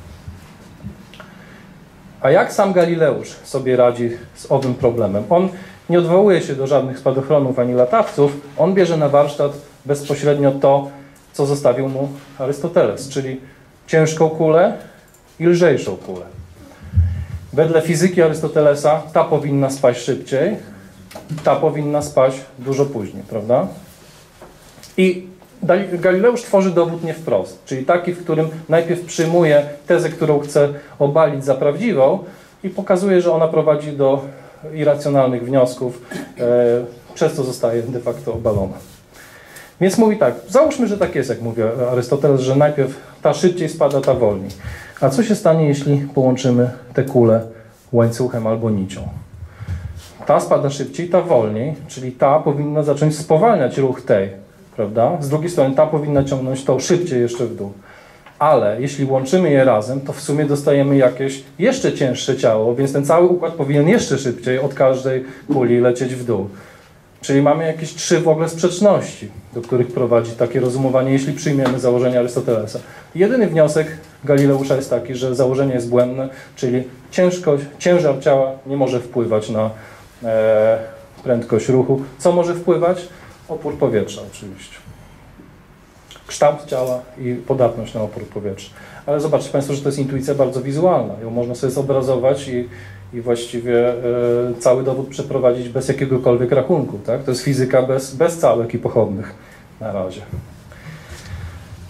A jak sam Galileusz sobie radzi z owym problemem? On nie odwołuje się do żadnych spadochronów ani latawców, on bierze na warsztat bezpośrednio to, co zostawił mu Arystoteles, czyli ciężką kulę i lżejszą kulę. Wedle fizyki Arystotelesa ta powinna spaść szybciej, ta powinna spaść dużo później, prawda? I Galileusz tworzy dowód nie wprost, czyli taki, w którym najpierw przyjmuje tezę, którą chce obalić za prawdziwą i pokazuje, że ona prowadzi do irracjonalnych wniosków, e, przez co zostaje de facto obalona. Więc mówi tak, załóżmy, że tak jest, jak mówi Arystoteles, że najpierw ta szybciej spada, ta wolniej. A co się stanie, jeśli połączymy te kule łańcuchem albo nicią? Ta spada szybciej, ta wolniej, czyli ta powinna zacząć spowalniać ruch tej, prawda? Z drugiej strony ta powinna ciągnąć tą szybciej jeszcze w dół. Ale jeśli łączymy je razem, to w sumie dostajemy jakieś jeszcze cięższe ciało, więc ten cały układ powinien jeszcze szybciej od każdej kuli lecieć w dół. Czyli mamy jakieś trzy w ogóle sprzeczności, do których prowadzi takie rozumowanie, jeśli przyjmiemy założenie Arystotelesa. Jedyny wniosek Galileusza jest taki, że założenie jest błędne, czyli ciężkość, ciężar ciała nie może wpływać na e, prędkość ruchu. Co może wpływać? Opór powietrza oczywiście. Kształt ciała i podatność na opór powietrza. Ale zobaczcie Państwo, że to jest intuicja bardzo wizualna. Ją można sobie zobrazować i, i właściwie e, cały dowód przeprowadzić bez jakiegokolwiek rachunku. Tak? To jest fizyka bez, bez całek i pochodnych na razie.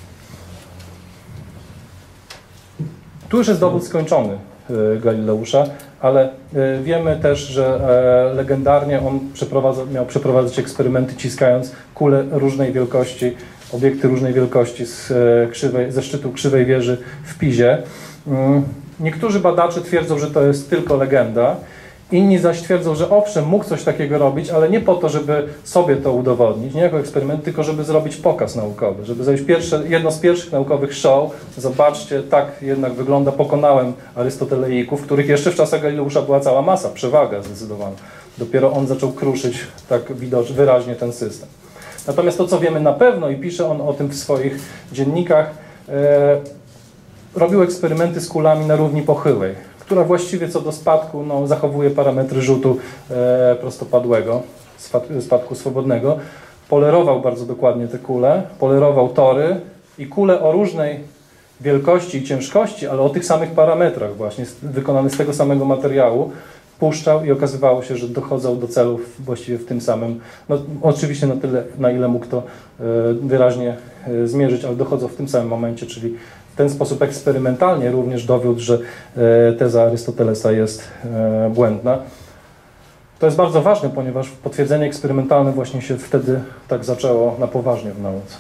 Tu już jest dowód skończony Galileusza, ale wiemy też, że legendarnie on przeprowadza, miał przeprowadzać eksperymenty ciskając kule różnej wielkości, obiekty różnej wielkości z krzywej, ze szczytu krzywej wieży w Pizie. Niektórzy badacze twierdzą, że to jest tylko legenda, inni zaś twierdzą, że owszem, mógł coś takiego robić, ale nie po to, żeby sobie to udowodnić, nie jako eksperyment, tylko żeby zrobić pokaz naukowy, żeby zrobić pierwsze, jedno z pierwszych naukowych show. Zobaczcie, tak jednak wygląda, pokonałem Arystoteleików, których jeszcze w czasach Galileusza była cała masa, przewaga zdecydowana. Dopiero on zaczął kruszyć tak widocznie, wyraźnie ten system. Natomiast to, co wiemy na pewno i pisze on o tym w swoich dziennikach, e, robił eksperymenty z kulami na równi pochyłej, która właściwie co do spadku no, zachowuje parametry rzutu e, prostopadłego, spadku swobodnego. Polerował bardzo dokładnie te kule, polerował tory i kule o różnej wielkości i ciężkości, ale o tych samych parametrach właśnie, wykonane z tego samego materiału, puszczał i okazywało się, że dochodzą do celów właściwie w tym samym, no oczywiście na tyle, na ile mógł to e, wyraźnie e, zmierzyć, ale dochodzą w tym samym momencie, czyli w ten sposób eksperymentalnie również dowiódł, że e, teza Arystotelesa jest e, błędna. To jest bardzo ważne, ponieważ potwierdzenie eksperymentalne właśnie się wtedy tak zaczęło na poważnie w nauce.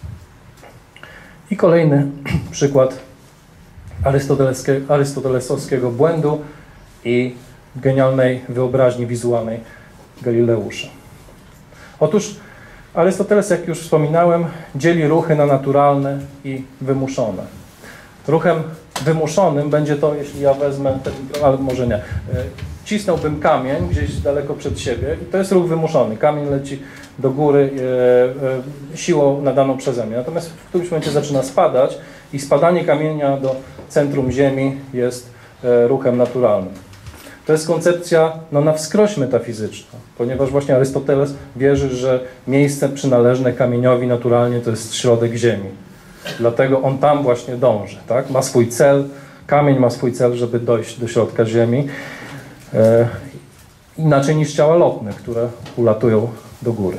I kolejny przykład arystotelesowskiego błędu i genialnej wyobraźni wizualnej Galileusza. Otóż Arystoteles, jak już wspominałem, dzieli ruchy na naturalne i wymuszone. Ruchem wymuszonym będzie to, jeśli ja wezmę, ten, ale może nie, cisnąłbym kamień gdzieś daleko przed siebie i to jest ruch wymuszony. Kamień leci do góry e, e, siłą nadaną przeze mnie. Natomiast w którymś momencie zaczyna spadać i spadanie kamienia do centrum Ziemi jest e, ruchem naturalnym. To jest koncepcja no, na wskroś metafizyczna, ponieważ właśnie Arystoteles wierzy, że miejsce przynależne kamieniowi naturalnie to jest środek Ziemi. Dlatego on tam właśnie dąży, tak? Ma swój cel, kamień ma swój cel, żeby dojść do środka Ziemi. E, inaczej niż ciała lotne, które ulatują do góry.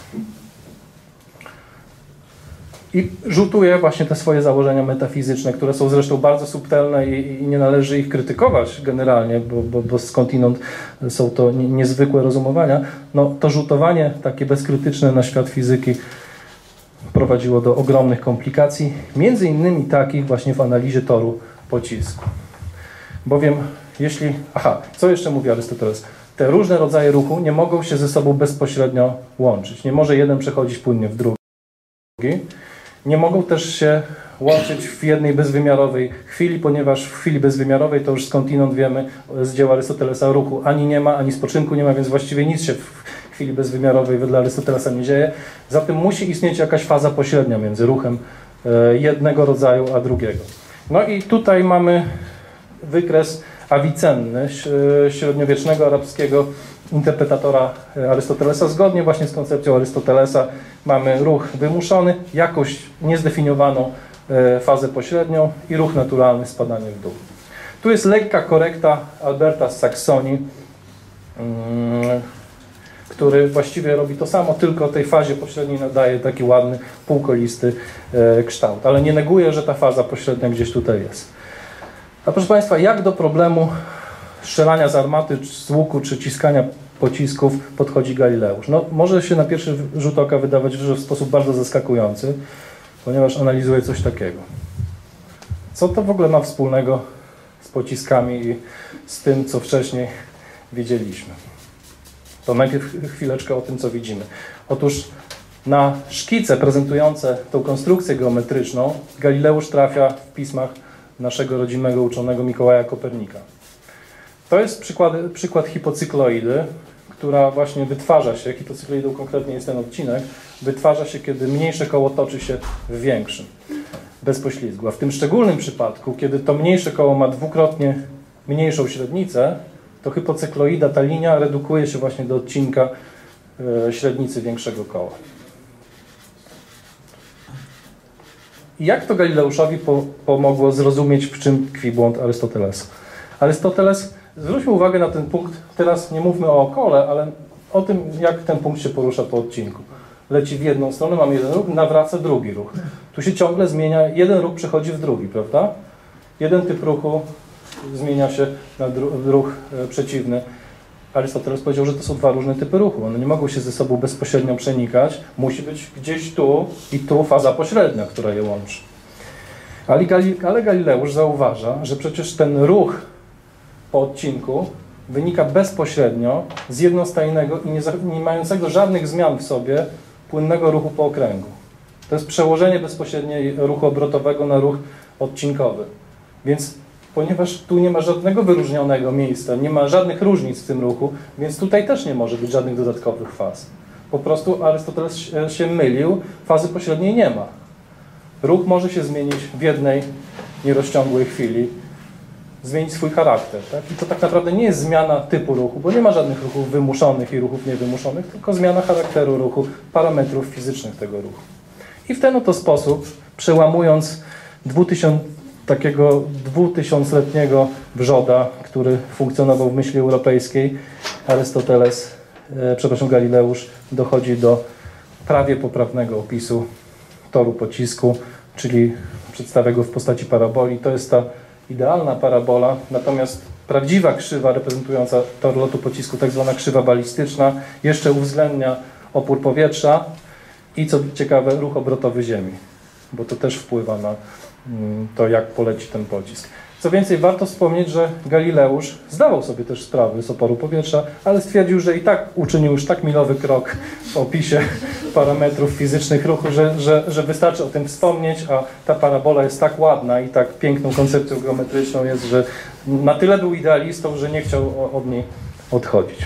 I rzutuje właśnie te swoje założenia metafizyczne, które są zresztą bardzo subtelne i, i nie należy ich krytykować generalnie, bo, bo, bo skądinąd są to nie, niezwykłe rozumowania. No, to rzutowanie takie bezkrytyczne na świat fizyki prowadziło do ogromnych komplikacji, między innymi takich właśnie w analizie toru pocisku. Bowiem jeśli... Aha, co jeszcze mówi Arystoteles? Te różne rodzaje ruchu nie mogą się ze sobą bezpośrednio łączyć. Nie może jeden przechodzić płynnie w drugi. Nie mogą też się łączyć w jednej bezwymiarowej chwili, ponieważ w chwili bezwymiarowej, to już skądinąd wiemy z dzieła Arystotelesa, ruchu ani nie ma, ani spoczynku nie ma, więc właściwie nic się w chwili bezwymiarowej wedle Arystotelesa nie dzieje. Zatem musi istnieć jakaś faza pośrednia między ruchem jednego rodzaju a drugiego. No i tutaj mamy wykres Avicenny, średniowiecznego arabskiego interpretatora Arystotelesa. Zgodnie właśnie z koncepcją Arystotelesa mamy ruch wymuszony, jakąś niezdefiniowaną fazę pośrednią i ruch naturalny, spadanie w dół. Tu jest lekka korekta Alberta z Saksonii, który właściwie robi to samo, tylko tej fazie pośredniej nadaje taki ładny, półkolisty kształt. Ale nie neguje, że ta faza pośrednia gdzieś tutaj jest. A proszę Państwa, jak do problemu strzelania z armaty, z łuku, czy ciskania pocisków podchodzi Galileusz? No, może się na pierwszy rzut oka wydawać, że w sposób bardzo zaskakujący, ponieważ analizuje coś takiego. Co to w ogóle ma wspólnego z pociskami i z tym, co wcześniej wiedzieliśmy? To najpierw chwileczkę o tym, co widzimy. Otóż na szkice prezentujące tą konstrukcję geometryczną Galileusz trafia w pismach naszego rodzimego uczonego Mikołaja Kopernika. To jest przykład, przykład hipocykloidy, która właśnie wytwarza się, hipocykloidą konkretnie jest ten odcinek, wytwarza się, kiedy mniejsze koło toczy się w większym, bez poślizgu. A w tym szczególnym przypadku, kiedy to mniejsze koło ma dwukrotnie mniejszą średnicę, to hypocykloida, ta linia redukuje się właśnie do odcinka e, średnicy większego koła. I jak to Galileuszowi po, pomogło zrozumieć, w czym tkwi błąd Arystotelesa? Arystoteles, zwróćmy uwagę na ten punkt, teraz nie mówmy o kole, ale o tym, jak ten punkt się porusza po odcinku. Leci w jedną stronę, mamy jeden ruch, nawraca drugi ruch. Tu się ciągle zmienia, jeden ruch przechodzi w drugi, prawda? jeden typ ruchu zmienia się na ruch przeciwny. Arystoteles powiedział, że to są dwa różne typy ruchu. One nie mogą się ze sobą bezpośrednio przenikać. Musi być gdzieś tu i tu faza pośrednia, która je łączy. Ale Galileusz zauważa, że przecież ten ruch po odcinku wynika bezpośrednio z jednostajnego i nie, nie mającego żadnych zmian w sobie płynnego ruchu po okręgu. To jest przełożenie bezpośrednie ruchu obrotowego na ruch odcinkowy. Więc ponieważ tu nie ma żadnego wyróżnionego miejsca, nie ma żadnych różnic w tym ruchu, więc tutaj też nie może być żadnych dodatkowych faz. Po prostu Arystoteles się mylił, fazy pośredniej nie ma. Ruch może się zmienić w jednej nierozciągłej chwili, zmienić swój charakter. Tak? I to tak naprawdę nie jest zmiana typu ruchu, bo nie ma żadnych ruchów wymuszonych i ruchów niewymuszonych, tylko zmiana charakteru ruchu, parametrów fizycznych tego ruchu. I w ten oto sposób, przełamując dwutysiąc, takiego dwutysiącletniego wrzoda, który funkcjonował w myśli europejskiej, Arystoteles, e, przepraszam, Galileusz, dochodzi do prawie poprawnego opisu toru pocisku, czyli przedstawia go w postaci paraboli. To jest ta idealna parabola, natomiast prawdziwa krzywa reprezentująca tor lotu pocisku, tak zwana krzywa balistyczna, jeszcze uwzględnia opór powietrza i, co ciekawe, ruch obrotowy Ziemi, bo to też wpływa na to, jak poleci ten pocisk. Co więcej, warto wspomnieć, że Galileusz zdawał sobie też sprawę z oporu powietrza, ale stwierdził, że i tak uczynił już tak milowy krok w opisie parametrów fizycznych ruchu, że, że, że wystarczy o tym wspomnieć, a ta parabola jest tak ładna i tak piękną koncepcją geometryczną jest, że na tyle był idealistą, że nie chciał od niej odchodzić.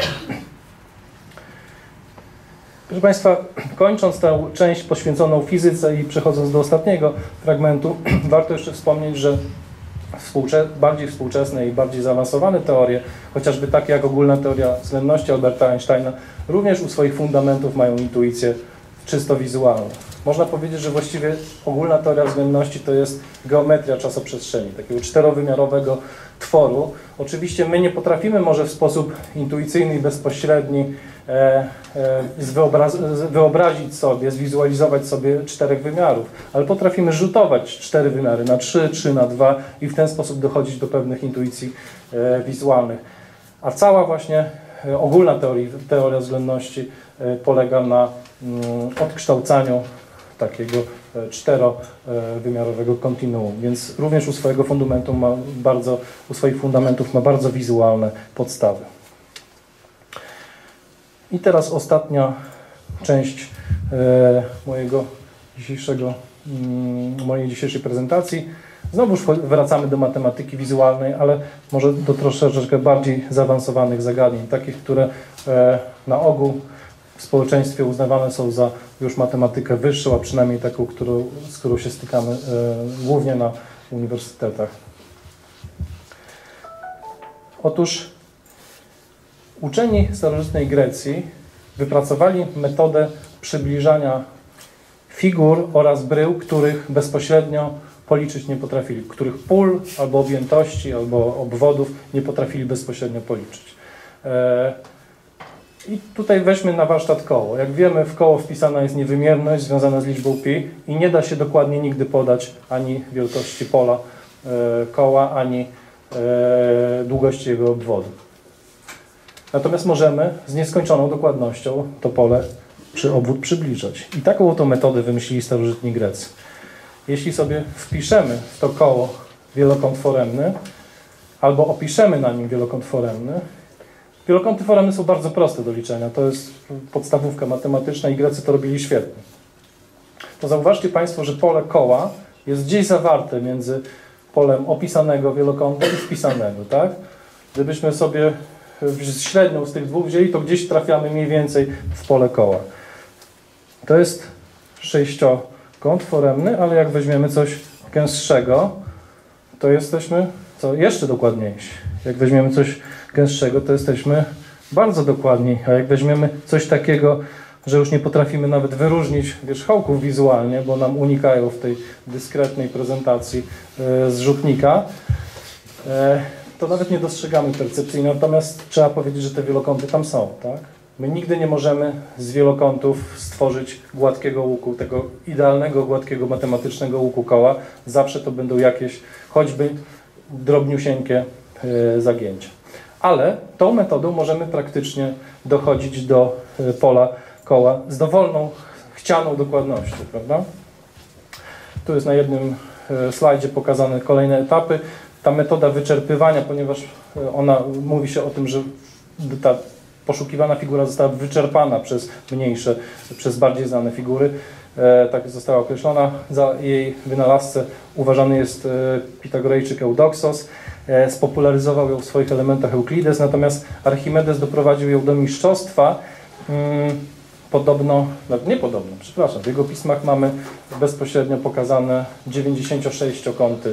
Proszę Państwa, kończąc tę część poświęconą fizyce i przechodząc do ostatniego fragmentu, warto jeszcze wspomnieć, że Współcze bardziej współczesne i bardziej zaawansowane teorie, chociażby takie jak ogólna teoria względności Alberta Einsteina, również u swoich fundamentów mają intuicję czysto wizualną. Można powiedzieć, że właściwie ogólna teoria względności to jest geometria czasoprzestrzeni, takiego czterowymiarowego tworu. Oczywiście my nie potrafimy może w sposób intuicyjny i bezpośredni e, e, wyobrazić sobie, zwizualizować sobie czterech wymiarów, ale potrafimy rzutować cztery wymiary na trzy, trzy na dwa i w ten sposób dochodzić do pewnych intuicji e, wizualnych. A cała właśnie e, ogólna teoria, teoria względności e, polega na mm, odkształcaniu takiego czterowymiarowego kontinuum, więc również u swojego fundamentu ma bardzo, u swoich fundamentów ma bardzo wizualne podstawy. I teraz ostatnia część e, mojego dzisiejszego, mm, mojej dzisiejszej prezentacji. Znowuż wracamy do matematyki wizualnej, ale może do troszeczkę bardziej zaawansowanych zagadnień, takich, które e, na ogół w społeczeństwie uznawane są za już matematykę wyższą, a przynajmniej taką, którą, z którą się stykamy e, głównie na uniwersytetach. Otóż uczeni starożytnej Grecji wypracowali metodę przybliżania figur oraz brył, których bezpośrednio policzyć nie potrafili, których pól albo objętości, albo obwodów nie potrafili bezpośrednio policzyć. E, I tutaj weźmy na warsztat koło. Jak wiemy, w koło wpisana jest niewymierność związana z liczbą pi i nie da się dokładnie nigdy podać ani wielkości pola e, koła, ani e, długości jego obwodu. Natomiast możemy z nieskończoną dokładnością to pole czy obwód przybliżać. I taką oto metodę wymyślili starożytni Grecy. Jeśli sobie wpiszemy w to koło wielokąt foremny albo opiszemy na nim wielokąt foremny, wielokąty foremne są bardzo proste do liczenia. To jest podstawówka matematyczna i Grecy to robili świetnie. To zauważcie Państwo, że pole koła jest gdzieś zawarte między polem opisanego wielokąta i wpisanego, tak? Gdybyśmy sobie średnią z tych dwóch wzięli, to gdzieś trafiamy mniej więcej w pole koła. To jest sześciokąt foremny, ale jak weźmiemy coś gęstszego, to jesteśmy co jeszcze dokładniejsi. Jak weźmiemy coś gęstszego, to jesteśmy bardzo dokładni, a jak weźmiemy coś takiego, że już nie potrafimy nawet wyróżnić wierzchołków wizualnie, bo nam unikają w tej dyskretnej prezentacji e, z rzutnika, e, to nawet nie dostrzegamy percepcyjnie, natomiast trzeba powiedzieć, że te wielokąty tam są, tak? My nigdy nie możemy z wielokątów stworzyć gładkiego łuku, tego idealnego, gładkiego, matematycznego łuku koła. Zawsze to będą jakieś, choćby drobniusieńkie zagięcia. Ale tą metodą możemy praktycznie dochodzić do pola koła z dowolną, chcianą dokładnością, prawda? Tu jest na jednym slajdzie pokazane kolejne etapy. Ta metoda wyczerpywania, ponieważ ona mówi się o tym, że ta poszukiwana figura została wyczerpana przez mniejsze, przez bardziej znane figury. E, tak została określona. Za jej wynalazcę uważany jest e, Pitagorejczyk Eudoxos. E, spopularyzował ją w swoich elementach Euklides, natomiast Archimedes doprowadził ją do mistrzostwa. Mm, podobno, no nie podobno, przepraszam, w jego pismach mamy bezpośrednio pokazane dziewięćdziesięciosześciokąty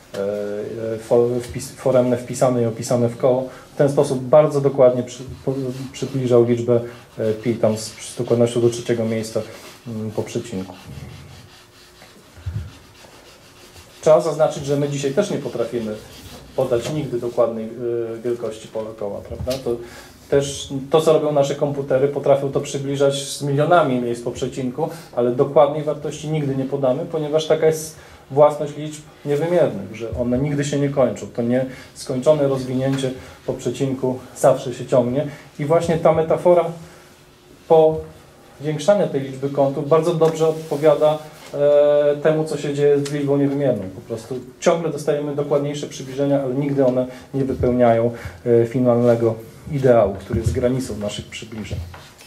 foremne wpisane i opisane w koło. W ten sposób bardzo dokładnie przy, po, przybliżał liczbę pi tam z, z dokładnością do trzeciego miejsca po przecinku. Trzeba zaznaczyć, że my dzisiaj też nie potrafimy podać nigdy dokładnej y, wielkości pola koła, prawda? To też to, co robią nasze komputery, potrafią to przybliżać z milionami miejsc po przecinku, ale dokładnej wartości nigdy nie podamy, ponieważ taka jest własność liczb niewymiernych, że one nigdy się nie kończą. To nieskończone rozwinięcie po przecinku zawsze się ciągnie i właśnie ta metafora powiększania tej liczby kątów bardzo dobrze odpowiada e, temu, co się dzieje z liczbą niewymierną. Po prostu ciągle dostajemy dokładniejsze przybliżenia, ale nigdy one nie wypełniają e, finalnego ideału, który jest granicą naszych przybliżeń.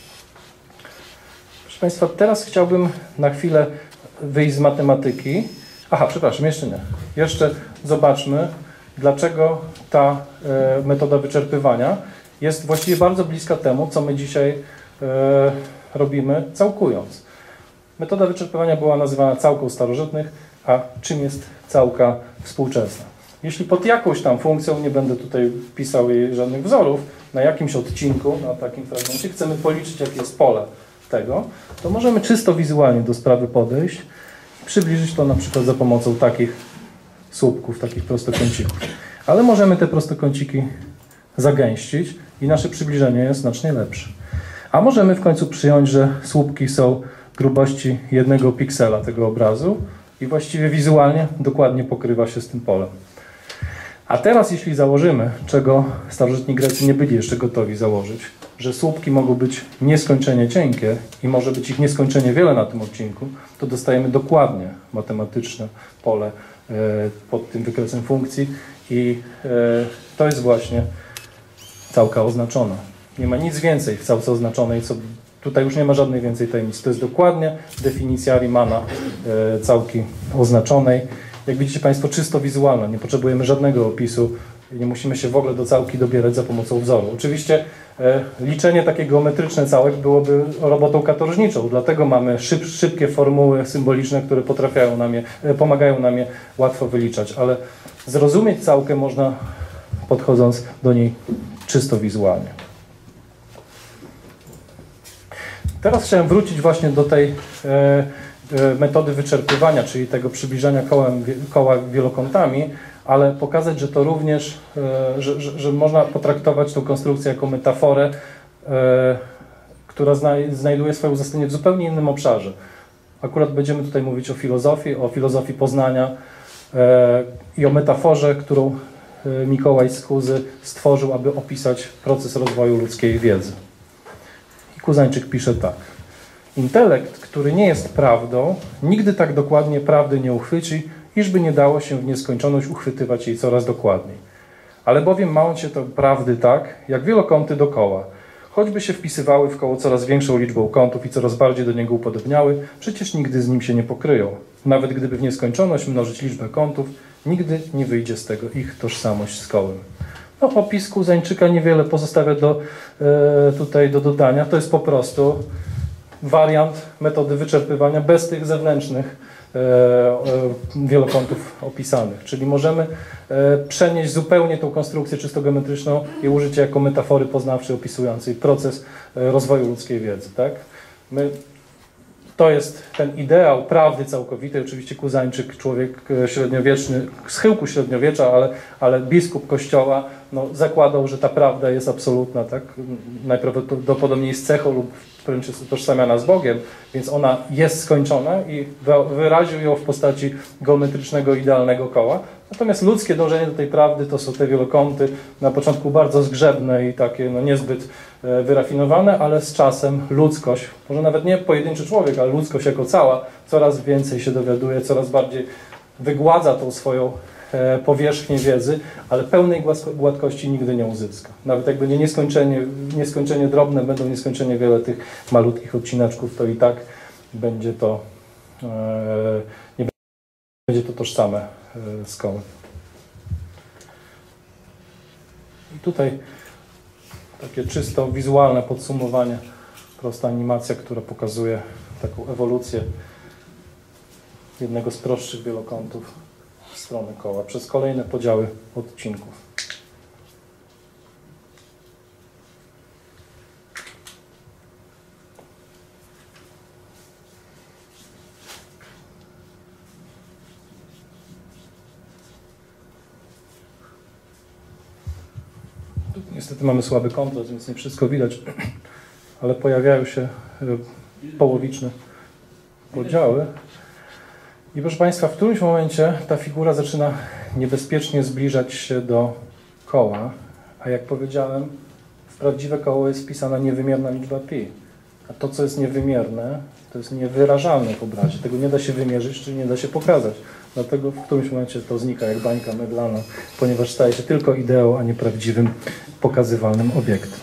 Proszę Państwa, teraz chciałbym na chwilę wyjść z matematyki. Aha, przepraszam, jeszcze nie. Jeszcze zobaczmy, dlaczego ta e, metoda wyczerpywania jest właściwie bardzo bliska temu, co my dzisiaj e, robimy całkując. Metoda wyczerpywania była nazywana całką starożytnych, a czym jest całka współczesna? Jeśli pod jakąś tam funkcją, nie będę tutaj pisał jej żadnych wzorów, na jakimś odcinku, na takim fragmencie chcemy policzyć, jakie jest pole tego, to możemy czysto wizualnie do sprawy podejść, przybliżyć to na przykład za pomocą takich słupków, takich prostokącików. Ale możemy te prostokąciki zagęścić i nasze przybliżenie jest znacznie lepsze. A możemy w końcu przyjąć, że słupki są grubości jednego piksela tego obrazu i właściwie wizualnie dokładnie pokrywa się z tym polem. A teraz jeśli założymy, czego starożytni Grecy nie byli jeszcze gotowi założyć, że słupki mogą być nieskończenie cienkie i może być ich nieskończenie wiele na tym odcinku, to dostajemy dokładnie matematyczne pole e, pod tym wykresem funkcji i e, to jest właśnie całka oznaczona. Nie ma nic więcej w całce oznaczonej, co tutaj już nie ma żadnej więcej tajemnicy. To jest dokładnie definicja Riemanna e, całki oznaczonej. Jak widzicie Państwo, czysto wizualna, nie potrzebujemy żadnego opisu, nie musimy się w ogóle do całki dobierać za pomocą wzoru. Oczywiście e, liczenie takie geometryczne całek byłoby robotą katorżniczą, dlatego mamy szyb, szybkie formuły symboliczne, które potrafiają nam je, e, pomagają nam je łatwo wyliczać, ale zrozumieć całkę można podchodząc do niej czysto wizualnie. Teraz chciałem wrócić właśnie do tej e, metody wyczerpywania, czyli tego przybliżania kołem, koła wielokątami, ale pokazać, że to również, że, że, że można potraktować tę konstrukcję jako metaforę, która znajduje swoje uzasadnienie w zupełnie innym obszarze. Akurat będziemy tutaj mówić o filozofii, o filozofii poznania i o metaforze, którą Mikołaj z Kuzy stworzył, aby opisać proces rozwoju ludzkiej wiedzy. I Kuzańczyk pisze tak. Intelekt, który nie jest prawdą, nigdy tak dokładnie prawdy nie uchwyci, iżby nie dało się w nieskończoność uchwytywać jej coraz dokładniej. Ale bowiem ma on się to prawdy tak, jak wielokąty dokoła. Choćby się wpisywały w koło coraz większą liczbą kątów i coraz bardziej do niego upodobniały, przecież nigdy z nim się nie pokryją. Nawet gdyby w nieskończoność mnożyć liczbę kątów, nigdy nie wyjdzie z tego ich tożsamość z kołem. No, opis Kuzańczyka niewiele pozostawia do, e, tutaj do dodania. To jest po prostu wariant metody wyczerpywania bez tych zewnętrznych e, e, wielokątów opisanych. Czyli możemy e, przenieść zupełnie tą konstrukcję czysto geometryczną i użyć jej jako metafory poznawczej opisującej proces e, rozwoju ludzkiej wiedzy. Tak? My, to jest ten ideał prawdy całkowitej. Oczywiście Kuzańczyk, człowiek średniowieczny, schyłku średniowiecza, ale, ale biskup Kościoła, no, zakładał, że ta prawda jest absolutna, tak? Najprawdopodobniej z cechą lub wręcz jest tożsamiana z Bogiem, więc ona jest skończona i wyraził ją w postaci geometrycznego, idealnego koła. Natomiast ludzkie dążenie do tej prawdy to są te wielokąty, na początku bardzo zgrzebne i takie no, niezbyt e, wyrafinowane, ale z czasem ludzkość, może nawet nie pojedynczy człowiek, ale ludzkość jako cała, coraz więcej się dowiaduje, coraz bardziej wygładza tą swoją e, powierzchnię wiedzy, ale pełnej gładkości nigdy nie uzyska. Nawet jak będzie nieskończenie, nieskończenie drobne, będą nieskończenie wiele tych malutkich odcinaczków, to i tak będzie to, e, nie będzie to tożsame z kołem. I tutaj takie czysto wizualne podsumowanie, prosta animacja, która pokazuje taką ewolucję jednego z prostszych wielokątów w stronę koła przez kolejne podziały odcinków. Niestety mamy słaby kontrast, więc nie wszystko widać, ale pojawiają się połowiczne podziały. I proszę Państwa, w którymś momencie ta figura zaczyna niebezpiecznie zbliżać się do koła, a jak powiedziałem, w prawdziwe koło jest wpisana niewymierna liczba pi. A to, co jest niewymierne, to jest niewyrażalne w obrazie. Tego nie da się wymierzyć, czy nie da się pokazać. Dlatego w którymś momencie to znika jak bańka mydlana, ponieważ staje się tylko ideą, a nie prawdziwym, pokazywalnym obiektem.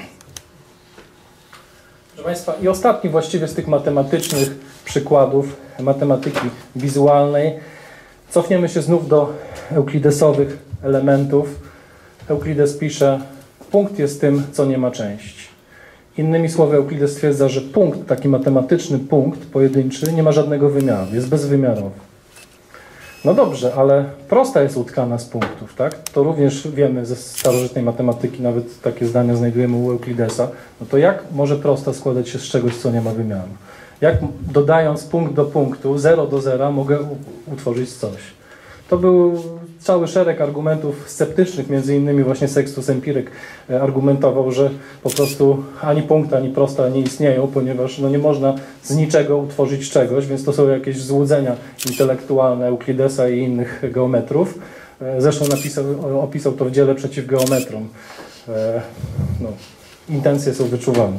Proszę Państwa, i ostatni właściwie z tych matematycznych przykładów matematyki wizualnej. Cofniemy się znów do euklidesowych elementów. Euklides pisze, punkt jest tym, co nie ma części. Innymi słowy, Euklides stwierdza, że punkt, taki matematyczny punkt pojedynczy, nie ma żadnego wymiaru, jest bezwymiarowy. No dobrze, ale prosta jest utkana z punktów, tak? To również wiemy ze starożytnej matematyki, nawet takie zdania znajdujemy u Euklidesa. No to jak może prosta składać się z czegoś, co nie ma wymiaru? Jak dodając punkt do punktu, zero do zera mogę utworzyć coś? To był cały szereg argumentów sceptycznych, między innymi właśnie Sextus Empirek argumentował, że po prostu ani punkt, ani prosta nie istnieją, ponieważ no nie można z niczego utworzyć czegoś, więc to są jakieś złudzenia intelektualne Euklidesa i innych geometrów. Zresztą napisał, opisał to w dziele Przeciw geometrom. No, intencje są wyczuwane.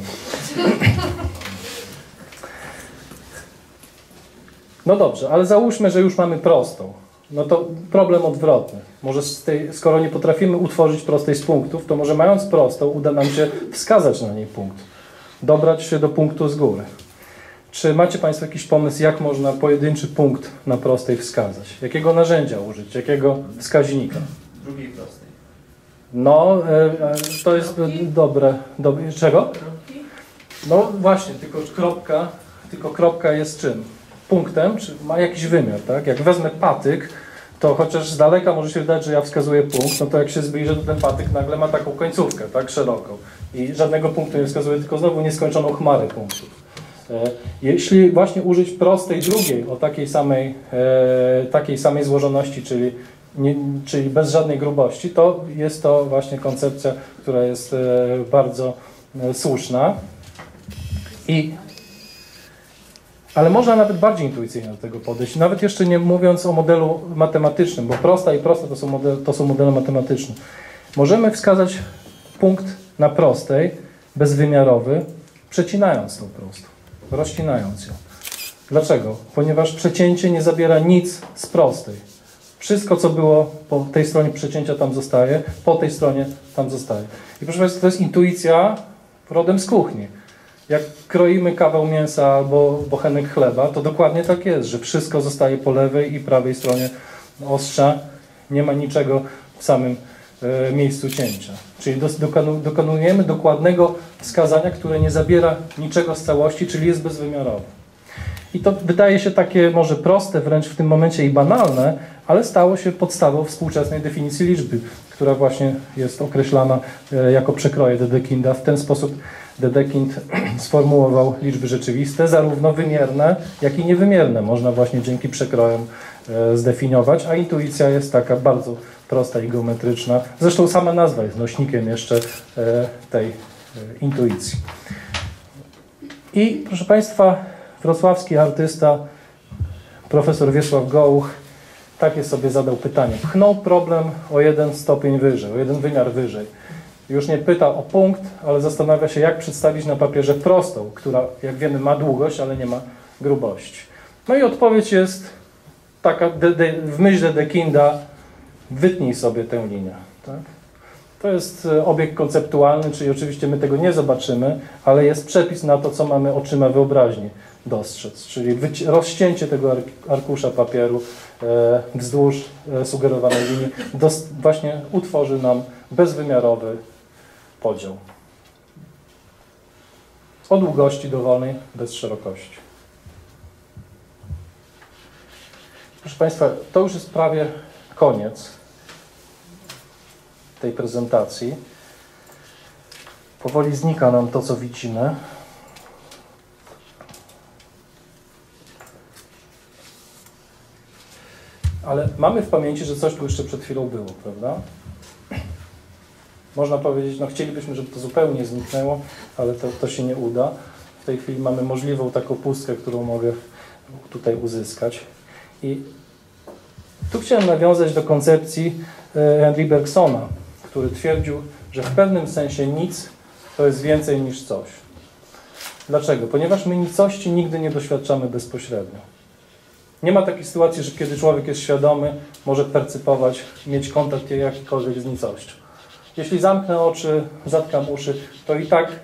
No dobrze, ale załóżmy, że już mamy prostą. No to problem odwrotny. Może z tej, skoro nie potrafimy utworzyć prostej z punktów, to może mając prostą uda nam się wskazać na niej punkt. Dobrać się do punktu z góry. Czy macie Państwo jakiś pomysł, jak można pojedynczy punkt na prostej wskazać? Jakiego narzędzia użyć? Jakiego wskaźnika? Drugiej prostej. No, e, to jest dobre. dobre. Czego? No właśnie, tylko kropka, tylko kropka jest czym? Punktem, czy ma jakiś wymiar, tak? Jak wezmę patyk, to chociaż z daleka może się wydać, że ja wskazuję punkt, no to jak się zbliżę, to ten patyk nagle ma taką końcówkę, tak, szeroką. I żadnego punktu nie wskazuje, tylko znowu nieskończoną chmarę punktów. Jeśli właśnie użyć prostej drugiej, o takiej samej, e, takiej samej złożoności, czyli, nie, czyli bez żadnej grubości, to jest to właśnie koncepcja, która jest e, bardzo e, słuszna. I Ale można nawet bardziej intuicyjnie do tego podejść, nawet jeszcze nie mówiąc o modelu matematycznym, bo prosta i prosta to są, modele, to są modele matematyczne. Możemy wskazać punkt na prostej, bezwymiarowy, przecinając tą prostą, rozcinając ją. Dlaczego? Ponieważ przecięcie nie zabiera nic z prostej. Wszystko, co było po tej stronie przecięcia, tam zostaje, po tej stronie tam zostaje. I proszę Państwa, to jest intuicja rodem z kuchni. Jak kroimy kawał mięsa albo bochenek chleba, to dokładnie tak jest, że wszystko zostaje po lewej i prawej stronie ostrza. Nie ma niczego w samym e, miejscu cięcia. Czyli do, dokonu, dokonujemy dokładnego wskazania, które nie zabiera niczego z całości, czyli jest bezwymiarowe. I to wydaje się takie może proste wręcz w tym momencie i banalne, ale stało się podstawą współczesnej definicji liczby, która właśnie jest określana e, jako przekroje Dedekinda. W ten sposób Dedekind sformułował liczby rzeczywiste, zarówno wymierne, jak i niewymierne. Można właśnie dzięki przekrojom e, zdefiniować, a intuicja jest taka bardzo prosta i geometryczna. Zresztą sama nazwa jest nośnikiem jeszcze e, tej e, intuicji. I proszę Państwa, wrocławski artysta, profesor Wiesław Gołuch, takie sobie zadał pytanie. Pchnął problem o jeden stopień wyżej, o jeden wymiar wyżej. Już nie pyta o punkt, ale zastanawia się, jak przedstawić na papierze prostą, która, jak wiemy, ma długość, ale nie ma grubości. No i odpowiedź jest taka, de, de, w myśl Dedekinda, wytnij sobie tę linię. Tak? To jest obiekt konceptualny, czyli oczywiście my tego nie zobaczymy, ale jest przepis na to, co mamy oczyma wyobraźni dostrzec, czyli rozcięcie tego arkusza papieru e, wzdłuż e, sugerowanej linii dos, właśnie utworzy nam bezwymiarowy podział o długości dowolnej bez szerokości. Proszę Państwa, to już jest prawie koniec tej prezentacji. Powoli znika nam to, co widzimy. Ale mamy w pamięci, że coś tu jeszcze przed chwilą było, prawda? Można powiedzieć, no chcielibyśmy, żeby to zupełnie zniknęło, ale to, to się nie uda. W tej chwili mamy możliwą taką pustkę, którą mogę tutaj uzyskać. I tu chciałem nawiązać do koncepcji Henry Bergsona, który twierdził, że w pewnym sensie nic to jest więcej niż coś. Dlaczego? Ponieważ my nicości nigdy nie doświadczamy bezpośrednio. Nie ma takiej sytuacji, że kiedy człowiek jest świadomy, może percypować, mieć kontakt jakikolwiek z nicością. Jeśli zamknę oczy, zatkam uszy, to i tak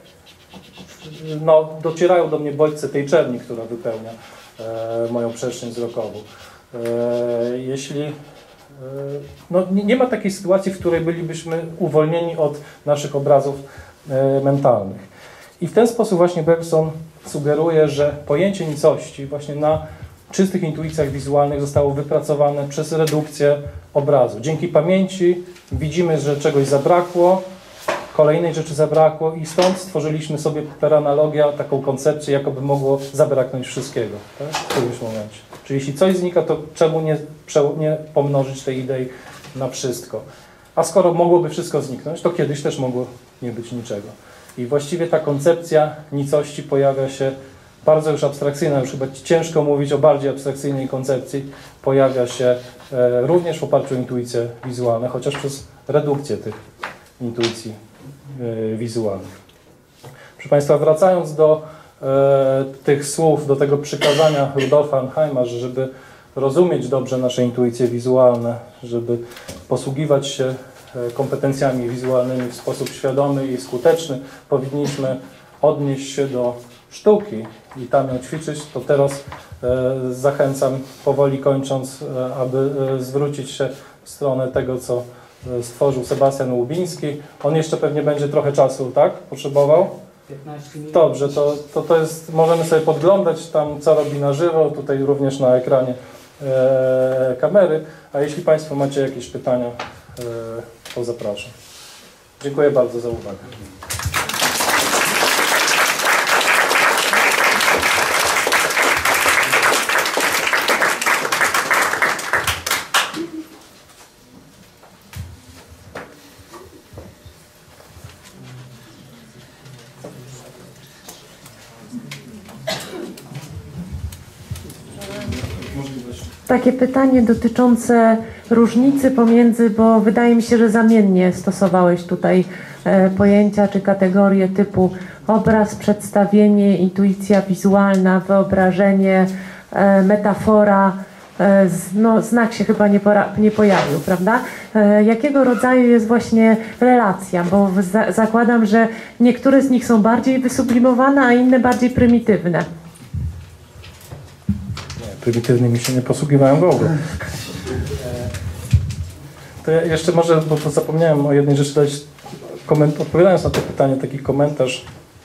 no, docierają do mnie bodźce tej czerni, która wypełnia e, moją przestrzeń wzrokową. E, jeśli e, no, nie, nie ma takiej sytuacji, w której bylibyśmy uwolnieni od naszych obrazów e, mentalnych. I w ten sposób właśnie Bergson sugeruje, że pojęcie nicości właśnie na czystych intuicjach wizualnych zostało wypracowane przez redukcję obrazu. Dzięki pamięci widzimy, że czegoś zabrakło, kolejnej rzeczy zabrakło i stąd stworzyliśmy sobie per analogia taką koncepcję, jakoby mogło zabraknąć wszystkiego, tak? W którymś momencie. Czyli jeśli coś znika, to czemu nie, nie pomnożyć tej idei na wszystko? A skoro mogłoby wszystko zniknąć, to kiedyś też mogło nie być niczego. I właściwie ta koncepcja nicości pojawia się bardzo już abstrakcyjna, już chyba ciężko mówić o bardziej abstrakcyjnej koncepcji, pojawia się e, również w oparciu o intuicje wizualne, chociaż przez redukcję tych intuicji e, wizualnych. Proszę Państwa, wracając do e, tych słów, do tego przykazania Rudolfa Arnheima, że żeby rozumieć dobrze nasze intuicje wizualne, żeby posługiwać się kompetencjami wizualnymi w sposób świadomy i skuteczny, powinniśmy odnieść się do sztuki i tam ją ćwiczyć, to teraz e, zachęcam, powoli kończąc, e, aby e, zwrócić się w stronę tego, co e, stworzył Sebastian Łubiński. On jeszcze pewnie będzie trochę czasu, tak? Potrzebował? piętnaście minut. Dobrze, to, to, to jest, możemy sobie podglądać tam, co robi na żywo, tutaj również na ekranie e, kamery, a jeśli Państwo macie jakieś pytania, e, to zapraszam. Dziękuję bardzo za uwagę. Takie pytanie dotyczące różnicy pomiędzy, bo wydaje mi się, że zamiennie stosowałeś tutaj e, pojęcia czy kategorie typu obraz, przedstawienie, intuicja wizualna, wyobrażenie, e, metafora. E, z, no, znak się chyba nie, pora, nie pojawił, prawda? E, jakiego rodzaju jest właśnie relacja? Bo za, zakładam, że niektóre z nich są bardziej wysublimowane, a inne bardziej prymitywne. Prymitywnymi się nie posługiwałem w ogóle. To ja jeszcze może, bo to zapomniałem o jednej rzeczy dać, koment- odpowiadając na to pytanie, taki komentarz,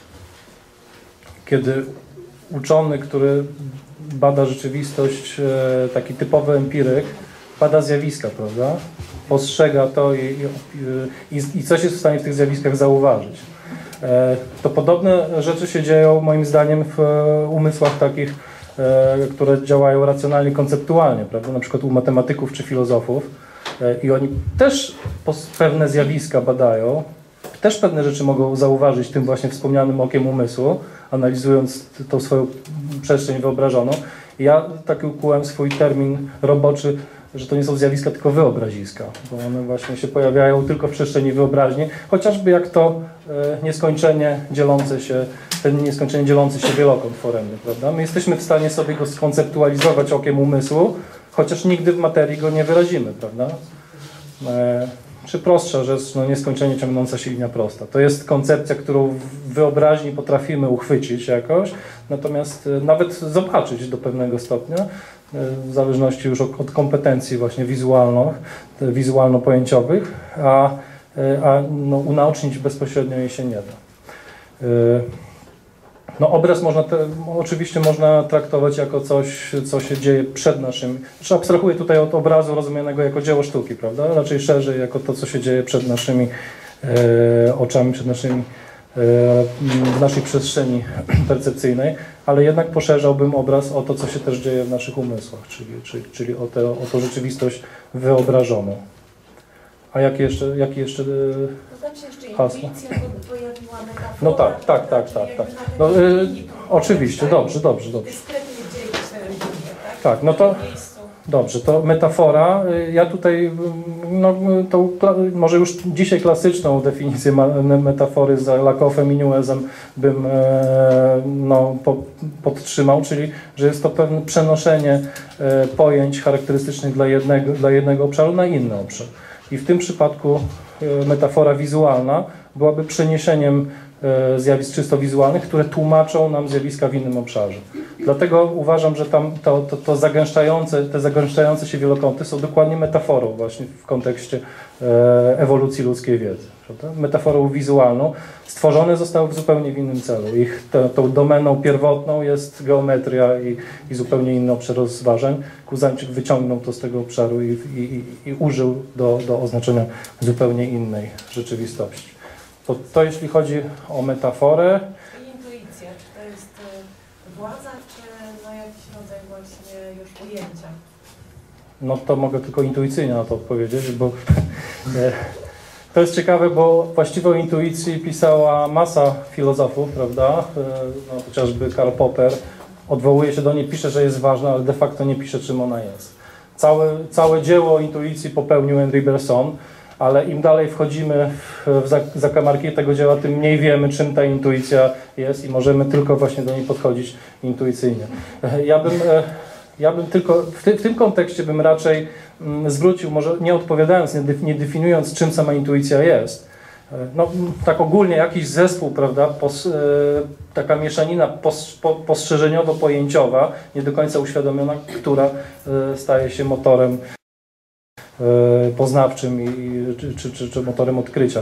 kiedy uczony, który bada rzeczywistość, taki typowy empiryk, bada zjawiska, prawda? Postrzega to i, i, i coś jest w stanie w tych zjawiskach zauważyć. To podobne rzeczy się dzieją moim zdaniem w umysłach takich, które działają racjonalnie, konceptualnie, prawda? Na przykład u matematyków czy filozofów i oni też pewne zjawiska badają, też pewne rzeczy mogą zauważyć tym właśnie wspomnianym okiem umysłu, analizując tą swoją przestrzeń wyobrażoną. I ja taki ukułem swój termin roboczy że to nie są zjawiska, tylko wyobraziska, bo one właśnie się pojawiają tylko w przestrzeni wyobraźni, chociażby jak to e, nieskończenie dzielące się, ten nieskończenie dzielący się wielokąt foremny, prawda? My jesteśmy w stanie sobie go skonceptualizować okiem umysłu, chociaż nigdy w materii go nie wyrazimy, prawda? E, czy prostsza rzecz, no nieskończenie ciągnąca się linia prosta. To jest koncepcja, którą w wyobraźni potrafimy uchwycić jakoś, natomiast e, nawet zobaczyć do pewnego stopnia, w zależności już od, od kompetencji właśnie wizualno, wizualno-pojęciowych, a, a no, unaocznić bezpośrednio jej się nie da. No, obraz można, te, oczywiście można traktować jako coś, co się dzieje przed naszym, znaczy abstrahuję tutaj od obrazu rozumianego jako dzieło sztuki, prawda? Raczej szerzej jako to, co się dzieje przed naszymi e, oczami, przed naszymi w naszej przestrzeni percepcyjnej, ale jednak poszerzałbym obraz o to, co się też dzieje w naszych umysłach, czyli, czyli, czyli o, te, o tą rzeczywistość wyobrażoną. A jakie jeszcze, jakie jeszcze hasło? No tak, tak, tak, tak, tak. No, y, oczywiście, dobrze, dobrze, dobrze. Tak, no to dobrze, to metafora. Ja tutaj, no, tą, może już dzisiaj klasyczną definicję metafory za Lakoffem i Newellem bym no, po, podtrzymał, czyli że jest to pewne przenoszenie pojęć charakterystycznych dla jednego, dla jednego obszaru na inny obszar. I w tym przypadku metafora wizualna byłaby przeniesieniem zjawisk czysto wizualnych, które tłumaczą nam zjawiska w innym obszarze. Dlatego uważam, że tam to, to, to zagęszczające, te zagęszczające się wielokąty są dokładnie metaforą właśnie w kontekście e, ewolucji ludzkiej wiedzy. Prawda? Metaforą wizualną. Stworzone zostały w zupełnie w innym celu. Ich te, tą domeną pierwotną jest geometria i, i zupełnie inny obszar rozważań. Kuzańczyk wyciągnął to z tego obszaru i, i, i, i użył do, do oznaczenia zupełnie innej rzeczywistości. To, to jeśli chodzi o metaforę. I intuicja, czy to jest władza, czy no jakiś rodzaj właśnie już ujęcia? No to mogę tylko intuicyjnie na to odpowiedzieć, bo to jest ciekawe, bo właściwie o intuicji pisała masa filozofów, prawda? No, chociażby Karl Popper odwołuje się do niej, pisze, że jest ważna, ale de facto nie pisze, czym ona jest. Całe, całe dzieło o intuicji popełnił Henri Bergson, ale im dalej wchodzimy w zakamarki tego dzieła, tym mniej wiemy, czym ta intuicja jest i możemy tylko właśnie do niej podchodzić intuicyjnie. Ja bym, ja bym tylko, w, ty, w tym kontekście bym raczej zwrócił, może nie odpowiadając, nie definiując, czym sama intuicja jest, no tak ogólnie jakiś zespół, prawda, pos, taka mieszanina pos, po, postrzeżeniowo-pojęciowa, nie do końca uświadomiona, która staje się motorem poznawczym i, czy, czy, czy, czy motorem odkrycia.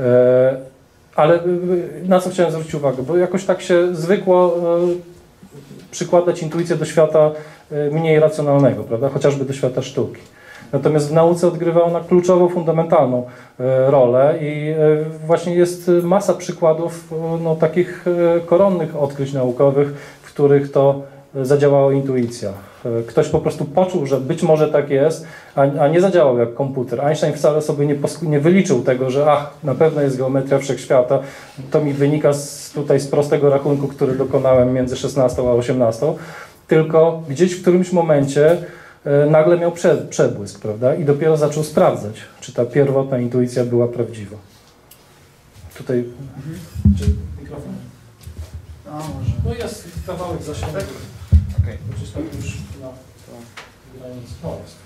Ale na co chciałem zwrócić uwagę, bo jakoś tak się zwykło przykładać intuicję do świata mniej racjonalnego, prawda? Chociażby do świata sztuki. Natomiast w nauce odgrywa ona kluczową, fundamentalną rolę i właśnie jest masa przykładów no, takich koronnych odkryć naukowych, w których to zadziałała intuicja. Ktoś po prostu poczuł, że być może tak jest, a, a nie zadziałał jak komputer. Einstein wcale sobie nie, nie wyliczył tego, że ach, na pewno jest geometria wszechświata. To mi wynika z, tutaj z prostego rachunku, który dokonałem między szesnastą a osiemnastą. Tylko gdzieś w którymś momencie e, nagle miał prze, przebłysk, prawda? I dopiero zaczął sprawdzać, czy ta pierwotna intuicja była prawdziwa. Tutaj... Mhm. Czy mikrofon? A, może. No jest kawałek zasięgu. Okay. Gdzieś tak już na granicy. O, jest.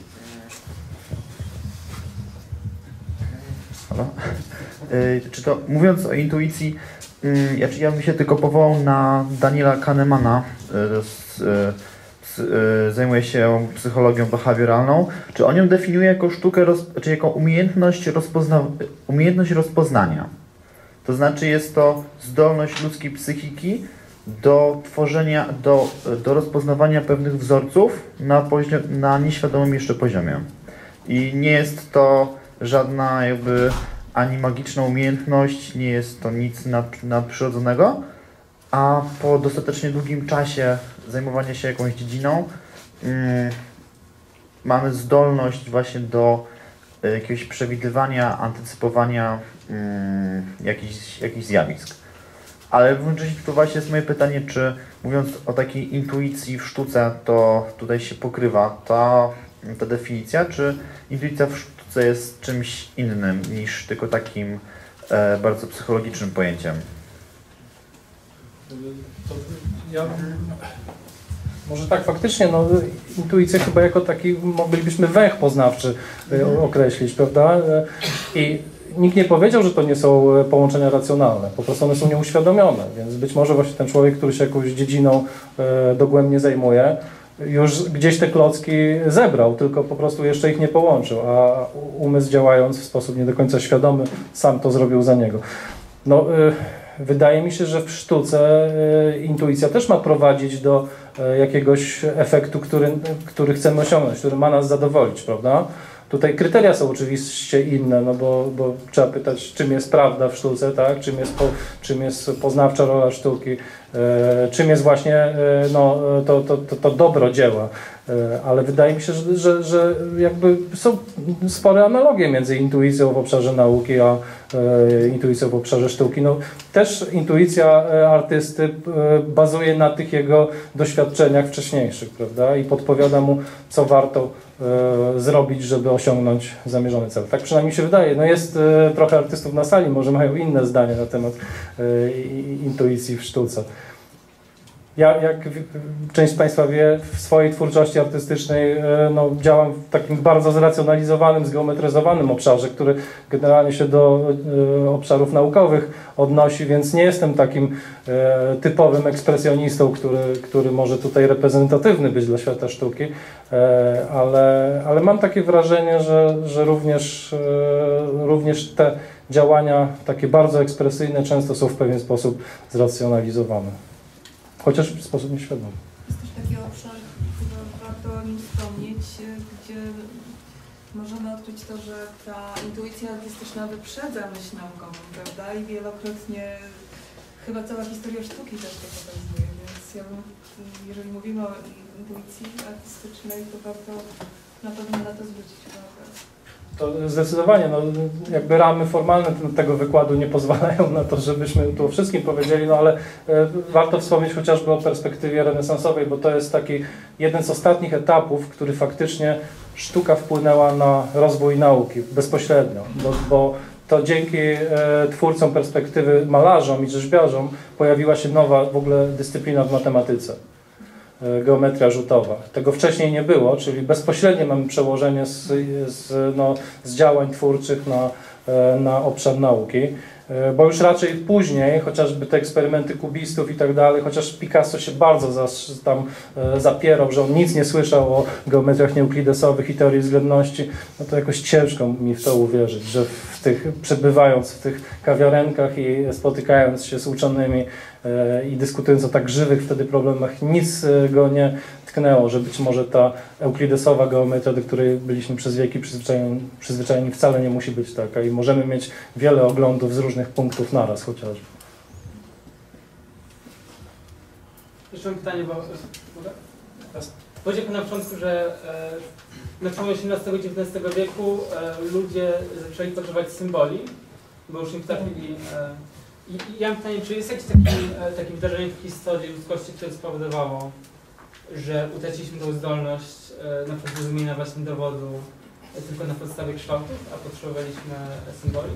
Halo? Yy, czy to, mówiąc o intuicji, yy, ja, ja bym się tylko powołał na Daniela Kahnemana, yy, z, yy, yy, zajmuje się psychologią behawioralną. Czy on ją definiuje jako sztukę, roz, czy jako umiejętność, rozpozna, umiejętność rozpoznania? To znaczy jest to zdolność ludzkiej psychiki do tworzenia, do, do rozpoznawania pewnych wzorców na, poziom, na nieświadomym jeszcze poziomie. I nie jest to żadna jakby ani magiczna umiejętność, nie jest to nic nad, nadprzyrodzonego, a po dostatecznie długim czasie zajmowania się jakąś dziedziną yy, mamy zdolność właśnie do yy, jakiegoś przewidywania, antycypowania yy, jakichś, jakichś zjawisk. Ale równocześnie tu właśnie jest moje pytanie, czy mówiąc o takiej intuicji w sztuce, to tutaj się pokrywa ta ta definicja, czy intuicja w sztuce jest czymś innym niż tylko takim e, bardzo psychologicznym pojęciem? To ja, może tak, faktycznie, no, intuicję chyba jako taki moglibyśmy węch poznawczy określić, prawda? I nikt nie powiedział, że to nie są połączenia racjonalne, po prostu one są nieuświadomione, więc być może właśnie ten człowiek, który się jakąś dziedziną dogłębnie zajmuje, już gdzieś te klocki zebrał, tylko po prostu jeszcze ich nie połączył, a umysł, działając w sposób nie do końca świadomy, sam to zrobił za niego. No, wydaje mi się, że w sztuce intuicja też ma prowadzić do jakiegoś efektu, który, który chcemy osiągnąć, który ma nas zadowolić, prawda? Tutaj kryteria są oczywiście inne, no bo, bo trzeba pytać, czym jest prawda w sztuce, tak? czym, jest po, czym jest poznawcza rola sztuki, e, czym jest właśnie e, no, to, to, to, to dobro dzieła. E, ale wydaje mi się, że, że, że jakby są spore analogie między intuicją w obszarze nauki, a e, intuicją w obszarze sztuki. No, też intuicja artysty e, bazuje na tych jego doświadczeniach wcześniejszych, prawda? I podpowiada mu, co warto e, zrobić, żeby osiągnąć zamierzony cel. Tak przynajmniej się wydaje. No jest e, trochę artystów na sali, może mają inne zdanie na temat e, intuicji w sztuce. Ja, jak część z Państwa wie, w swojej twórczości artystycznej no, działam w takim bardzo zracjonalizowanym, zgeometryzowanym obszarze, który generalnie się do e, obszarów naukowych odnosi, więc nie jestem takim e, typowym ekspresjonistą, który, który może tutaj reprezentatywny być dla świata sztuki, e, ale, ale mam takie wrażenie, że, że również, e, również te działania takie bardzo ekspresyjne często są w pewien sposób zracjonalizowane. Chociaż w sposób nieświadomy. Jest też taki obszar, który warto o nim wspomnieć, gdzie możemy odkryć to, że ta intuicja artystyczna wyprzedza myśl naukową, prawda? I wielokrotnie chyba cała historia sztuki też to pokazuje, więc ja bym, jeżeli mówimy o intuicji artystycznej, to warto na pewno na to zwrócić uwagę. To zdecydowanie, no, jakby ramy formalne tego wykładu nie pozwalają na to, żebyśmy tu o wszystkim powiedzieli, no ale e, warto wspomnieć chociażby o perspektywie renesansowej, bo to jest taki jeden z ostatnich etapów, w który faktycznie sztuka wpłynęła na rozwój nauki bezpośrednio, bo, bo to dzięki e, twórcom perspektywy, malarzom i rzeźbiarzom pojawiła się nowa w ogóle dyscyplina w matematyce. Geometria rzutowa. Tego wcześniej nie było, czyli bezpośrednie mamy przełożenie z, z, no, z działań twórczych na, na obszar nauki, bo już raczej później, chociażby te eksperymenty kubistów i tak dalej, chociaż Picasso się bardzo zas, tam zapierał, że on nic nie słyszał o geometriach nieuklidesowych i teorii względności, no to jakoś ciężko mi w to uwierzyć, że w tych, przebywając w tych kawiarenkach i spotykając się z uczonymi i dyskutując o tak żywych wtedy problemach, nic go nie tknęło, że być może ta euklidesowa geometria, do której byliśmy przez wieki przyzwyczajeni, przyzwyczajeni, wcale nie musi być taka i możemy mieć wiele oglądów z różnych punktów naraz chociażby. Jeszcze mam pytanie, bo powiedział Pan na początku, że e, na przełomie osiemnastego i dziewiętnastego wieku e, ludzie zaczęli potrzebować symboli, bo już nie potrafili. E, i, I ja mam pytanie, czy jest jakieś takie, e, takie wydarzenie w historii ludzkości, które spowodowało, że utraciliśmy tą zdolność e, na przykład zrozumienia właśnie dowodu e, tylko na podstawie kształtów, a potrzebowaliśmy symboli?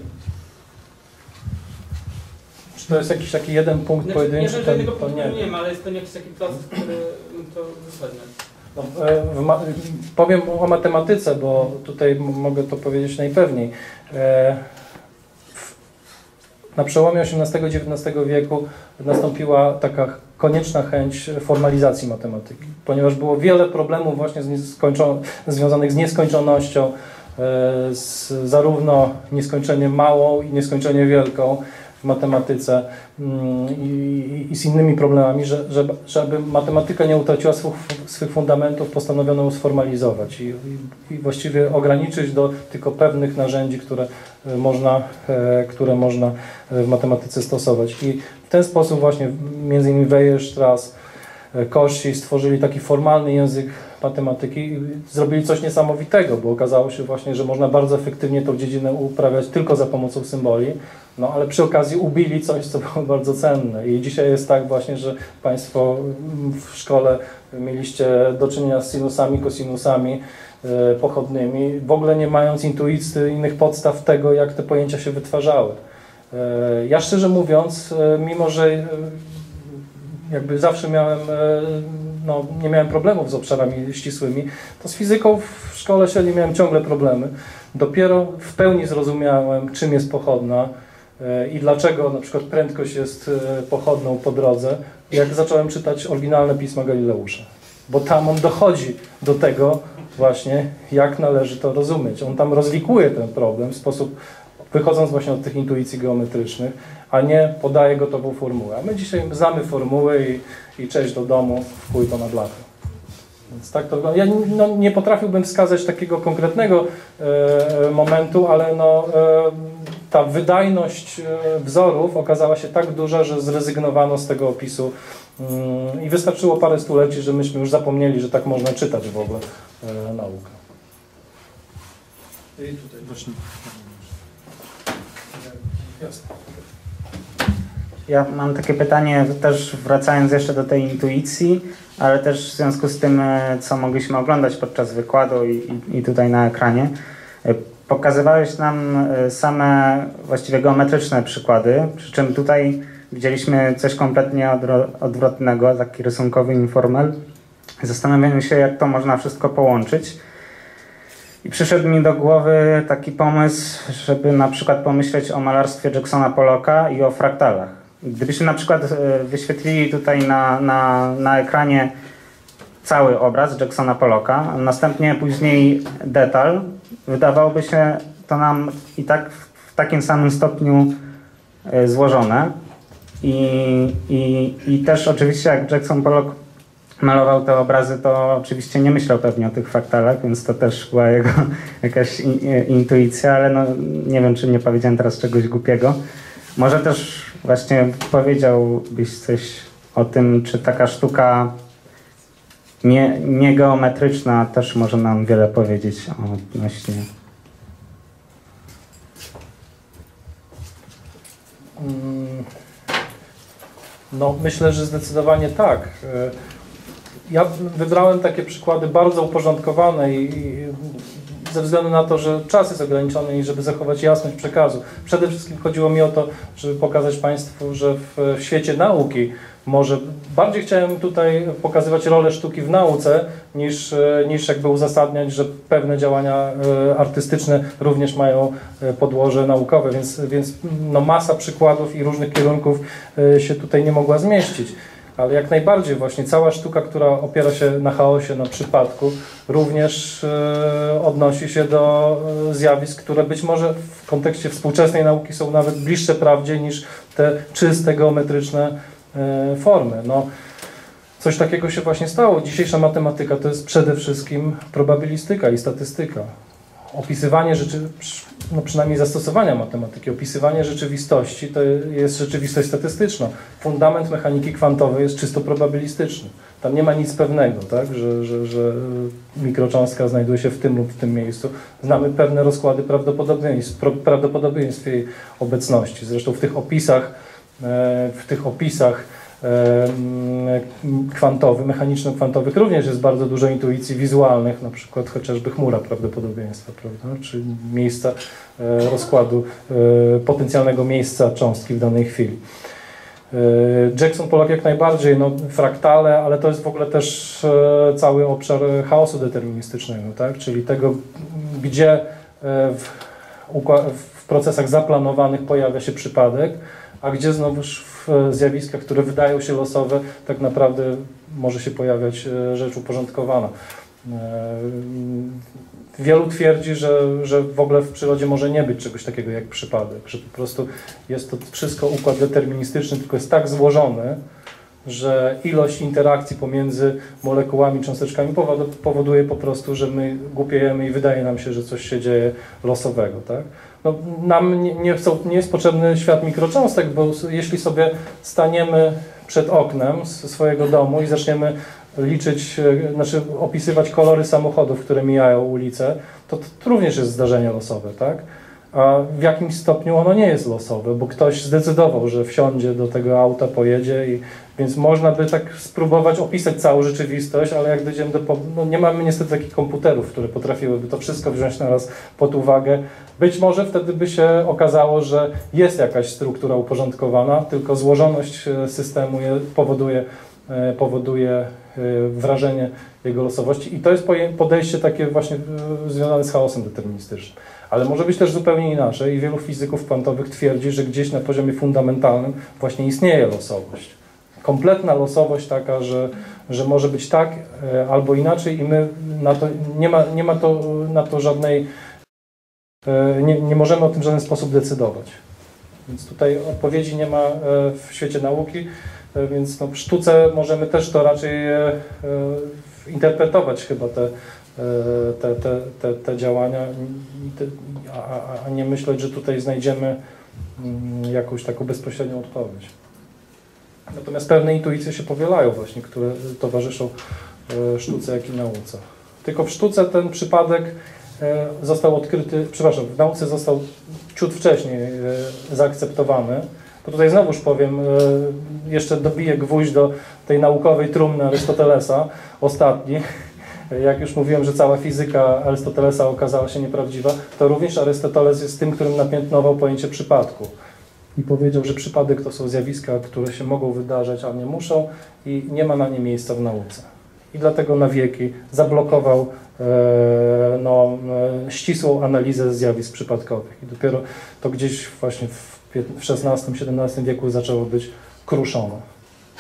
Czy to jest jakiś taki jeden punkt Znaczy, pojedynczy? Ja ten, tego to punktu nie nie wiem, ale jest to jakiś taki proces, który to uzasadnia. No, w, powiem o matematyce, bo tutaj mogę to powiedzieć najpewniej. E, w, na przełomie osiemnastego i dziewiętnastego wieku nastąpiła taka konieczna chęć formalizacji matematyki, ponieważ było wiele problemów właśnie z związanych z nieskończonością, e, z zarówno nieskończenie małą i nieskończenie wielką w matematyce i, i z innymi problemami, że, że, żeby matematyka nie utraciła swych, swych fundamentów, postanowiono ją sformalizować i, i, i właściwie ograniczyć do tylko pewnych narzędzi, które można, które można w matematyce stosować. I w ten sposób właśnie między innymi Weierstrass, Cauchy stworzyli taki formalny język matematyki zrobili coś niesamowitego, bo okazało się właśnie, że można bardzo efektywnie tą dziedzinę uprawiać tylko za pomocą symboli, no ale przy okazji ubili coś, co było bardzo cenne. I dzisiaj jest tak właśnie, że Państwo w szkole mieliście do czynienia z sinusami, kosinusami e, pochodnymi, w ogóle nie mając intuicyjnych podstaw tego, jak te pojęcia się wytwarzały. E, ja szczerze mówiąc, e, mimo że e, jakby zawsze miałem, e, no, nie miałem problemów z obszarami ścisłymi, to z fizyką w szkole średniej miałem ciągle problemy. Dopiero w pełni zrozumiałem, czym jest pochodna i dlaczego na przykład prędkość jest pochodną po drodze, jak zacząłem czytać oryginalne pisma Galileusza. Bo tam on dochodzi do tego właśnie, jak należy to rozumieć. On tam rozlikuje ten problem w sposób, wychodząc właśnie od tych intuicji geometrycznych, a nie podaje gotową formułę. A my dzisiaj znamy formuły i, i cześć do domu, wpój to na blachę. Więc tak to, ja no, nie potrafiłbym wskazać takiego konkretnego e, momentu, ale no, e, ta wydajność e, wzorów okazała się tak duża, że zrezygnowano z tego opisu mm, i wystarczyło parę stuleci, że myśmy już zapomnieli, że tak można czytać w ogóle e, naukę. I tutaj właśnie. Jasne. Ja mam takie pytanie, też wracając jeszcze do tej intuicji, ale też w związku z tym, co mogliśmy oglądać podczas wykładu i, i tutaj na ekranie. Pokazywałeś nam same właściwie geometryczne przykłady, przy czym tutaj widzieliśmy coś kompletnie odwrotnego, taki rysunkowy informel. Zastanawiam się, jak to można wszystko połączyć. I przyszedł mi do głowy taki pomysł, żeby na przykład pomyśleć o malarstwie Jacksona Pollocka i o fraktalach. Gdybyśmy na przykład wyświetlili tutaj na, na, na ekranie cały obraz Jacksona Pollocka, a następnie później detal, wydawałoby się to nam i tak w takim samym stopniu złożone. I, i, i też oczywiście jak Jackson Pollock malował te obrazy, to oczywiście nie myślał pewnie o tych fraktalach, więc to też była jego jakaś in, intuicja, ale no, nie wiem, czy nie powiedziałem teraz czegoś głupiego. Może też właśnie powiedziałbyś coś o tym, czy taka sztuka nie, niegeometryczna też może nam wiele powiedzieć odnośnie. No, myślę, że zdecydowanie tak. Ja wybrałem takie przykłady bardzo uporządkowane i, i ze względu na to, że czas jest ograniczony i żeby zachować jasność przekazu. Przede wszystkim chodziło mi o to, żeby pokazać Państwu, że w, w świecie nauki może bardziej chciałem tutaj pokazywać rolę sztuki w nauce, niż, niż jakby uzasadniać, że pewne działania artystyczne również mają podłoże naukowe, więc, więc no masa przykładów i różnych kierunków się tutaj nie mogła zmieścić. Ale jak najbardziej właśnie cała sztuka, która opiera się na chaosie, na przypadku, również e, odnosi się do e, zjawisk, które być może w kontekście współczesnej nauki są nawet bliższe prawdzie niż te czyste, geometryczne e, formy. No, coś takiego się właśnie stało. Dzisiejsza matematyka to jest przede wszystkim probabilistyka i statystyka. Opisywanie rzeczy, no przynajmniej zastosowania matematyki, opisywanie rzeczywistości to jest rzeczywistość statystyczna. Fundament mechaniki kwantowej jest czysto probabilistyczny. Tam nie ma nic pewnego, tak? że, że, że mikrocząstka znajduje się w tym lub w tym miejscu. Znamy pewne rozkłady prawdopodobieństw, prawdopodobieństw jej obecności. Zresztą w tych opisach, w tych opisach kwantowych, mechaniczno-kwantowych również jest bardzo dużo intuicji wizualnych, na przykład chociażby chmura prawdopodobieństwa, prawda? Czy miejsca rozkładu, potencjalnego miejsca cząstki w danej chwili. Jackson Pollock jak najbardziej, no, fraktale, ale to jest w ogóle też cały obszar chaosu deterministycznego, tak? Czyli tego, gdzie w, w procesach zaplanowanych pojawia się przypadek, a gdzie znowuż w zjawiskach, które wydają się losowe, tak naprawdę może się pojawiać rzecz uporządkowana. Wielu twierdzi, że, że w ogóle w przyrodzie może nie być czegoś takiego jak przypadek, że po prostu jest to wszystko układ deterministyczny, tylko jest tak złożony, że ilość interakcji pomiędzy molekułami, cząsteczkami powoduje po prostu, że my głupiejemy i wydaje nam się, że coś się dzieje losowego, tak? No, nam nie, nie, są, nie jest potrzebny świat mikrocząstek, bo jeśli sobie staniemy przed oknem swojego domu i zaczniemy liczyć, znaczy opisywać kolory samochodów, które mijają ulicę, to, to również jest zdarzenie losowe, tak? A w jakimś stopniu ono nie jest losowe, bo ktoś zdecydował, że wsiądzie do tego auta, pojedzie, i więc można by tak spróbować opisać całą rzeczywistość, ale jak dojdziemy do... No nie mamy niestety takich komputerów, które potrafiłyby to wszystko wziąć naraz pod uwagę. Być może wtedy by się okazało, że jest jakaś struktura uporządkowana, tylko złożoność systemu je powoduje, powoduje wrażenie jego losowości. I to jest podejście takie właśnie związane z chaosem deterministycznym. Ale może być też zupełnie inaczej i wielu fizyków kwantowych twierdzi, że gdzieś na poziomie fundamentalnym właśnie istnieje losowość. Kompletna losowość taka, że, że może być tak e, albo inaczej i my na to, nie ma, nie ma to, na to żadnej, e, nie, nie możemy o tym w żaden sposób decydować. Więc tutaj odpowiedzi nie ma e, w świecie nauki, e, więc no, w sztuce możemy też to raczej e, e, interpretować chyba te Te, te, te, te działania, a, a nie myśleć, że tutaj znajdziemy jakąś taką bezpośrednią odpowiedź. Natomiast pewne intuicje się powielają właśnie, które towarzyszą sztuce, jak i nauce. Tylko w sztuce ten przypadek został odkryty, przepraszam, w nauce został ciut wcześniej zaakceptowany. Bo tutaj znowuż powiem, jeszcze dobiję gwóźdź do tej naukowej trumny Arystotelesa, ostatni. Jak już mówiłem, że cała fizyka Arystotelesa okazała się nieprawdziwa, to również Arystoteles jest tym, którym napiętnował pojęcie przypadku. I powiedział, że przypadek to są zjawiska, które się mogą wydarzać, a nie muszą i nie ma na nie miejsca w nauce. I dlatego na wieki zablokował e, no, e, ścisłą analizę zjawisk przypadkowych. I dopiero to gdzieś właśnie w szesnastym, siedemnastym wieku zaczęło być kruszone.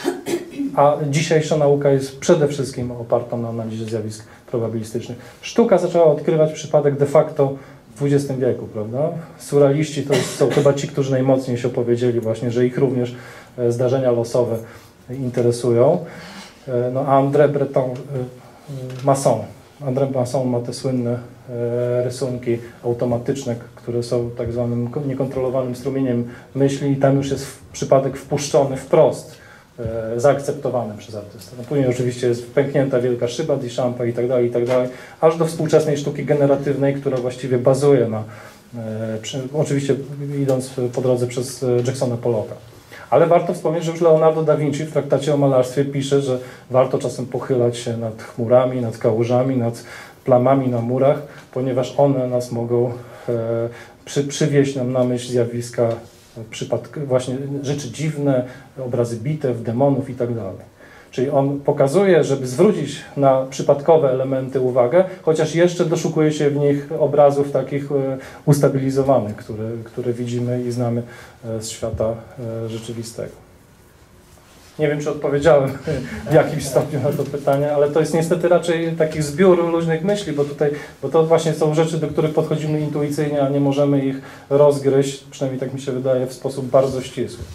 A dzisiejsza nauka jest przede wszystkim oparta na analizie zjawisk probabilistycznych. Sztuka zaczęła odkrywać przypadek de facto w dwudziestym wieku, prawda? Surrealiści to są chyba ci, którzy najmocniej się opowiedzieli właśnie, że ich również zdarzenia losowe interesują. No a André Breton, Masson, André Masson ma te słynne rysunki automatyczne, które są tak zwanym niekontrolowanym strumieniem myśli i tam już jest przypadek wpuszczony wprost, zaakceptowany przez artystę. No później oczywiście jest pęknięta wielka szyba Duchampa i tak dalej, i tak dalej, aż do współczesnej sztuki generatywnej, która właściwie bazuje na, e, przy, oczywiście idąc po drodze przez Jacksona Pollocka. Ale warto wspomnieć, że już Leonardo da Vinci w traktacie o malarstwie pisze, że warto czasem pochylać się nad chmurami, nad kałużami, nad plamami na murach, ponieważ one nas mogą e, przy, przywieźć nam na myśl zjawiska przypadk, właśnie rzeczy dziwne, obrazy bitew, demonów i tak dalej. Czyli on pokazuje, żeby zwrócić na przypadkowe elementy uwagę, chociaż jeszcze doszukuje się w nich obrazów takich ustabilizowanych, które, które widzimy i znamy z świata rzeczywistego. Nie wiem, czy odpowiedziałem w jakimś stopniu na to pytanie, ale to jest niestety raczej taki zbiór luźnych myśli, bo tutaj, bo to właśnie są rzeczy, do których podchodzimy intuicyjnie, a nie możemy ich rozgryźć, przynajmniej tak mi się wydaje, w sposób bardzo ścisły.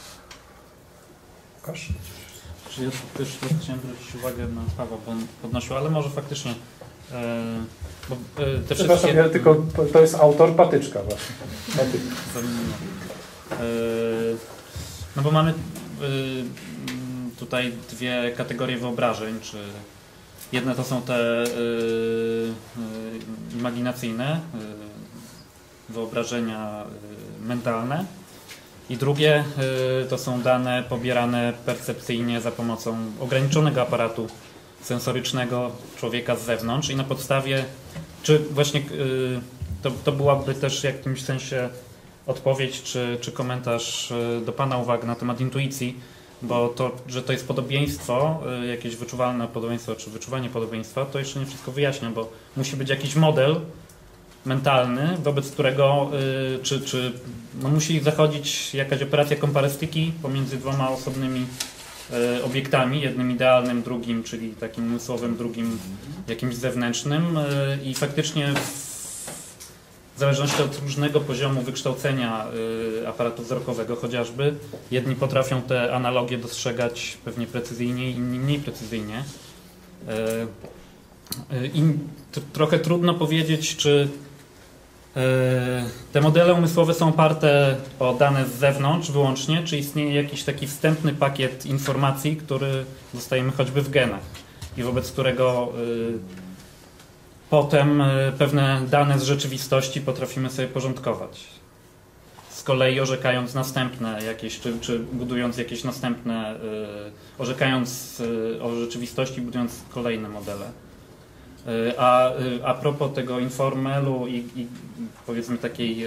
Łukasz? Ja też chciałem zwrócić uwagę na Pawła, bo on podnosił, ale może faktycznie... E, bo, e, te Przepraszam, wszystkie... ja tylko, to jest autor Patyczka właśnie. Patyczka. E, no bo mamy tutaj dwie kategorie wyobrażeń, czy jedne to są te y, y, imaginacyjne, y, wyobrażenia y, mentalne i drugie y, to są dane pobierane percepcyjnie za pomocą ograniczonego aparatu sensorycznego człowieka z zewnątrz i na podstawie, czy właśnie y, to, to byłaby też w jakimś sensie odpowiedź czy, czy komentarz do Pana uwag na temat intuicji, bo to, że to jest podobieństwo, jakieś wyczuwalne podobieństwo, czy wyczuwanie podobieństwa, to jeszcze nie wszystko wyjaśnia, bo musi być jakiś model mentalny, wobec którego, czy, czy no musi zachodzić jakaś operacja komparystyki pomiędzy dwoma osobnymi obiektami, jednym idealnym, drugim, czyli takim umysłowym, drugim jakimś zewnętrznym i faktycznie w zależności od różnego poziomu wykształcenia y, aparatu wzrokowego chociażby, jedni potrafią te analogie dostrzegać pewnie precyzyjnie, inni mniej precyzyjnie. Y, y, I trochę trudno powiedzieć, czy y, te modele umysłowe są oparte o dane z zewnątrz wyłącznie, czy istnieje jakiś taki wstępny pakiet informacji, który dostajemy choćby w genach. i wobec którego potem pewne dane z rzeczywistości potrafimy sobie porządkować. Z kolei orzekając następne jakieś, czy, czy budując jakieś następne, orzekając o rzeczywistości, budując kolejne modele. A, a propos tego informelu i, i powiedzmy takiej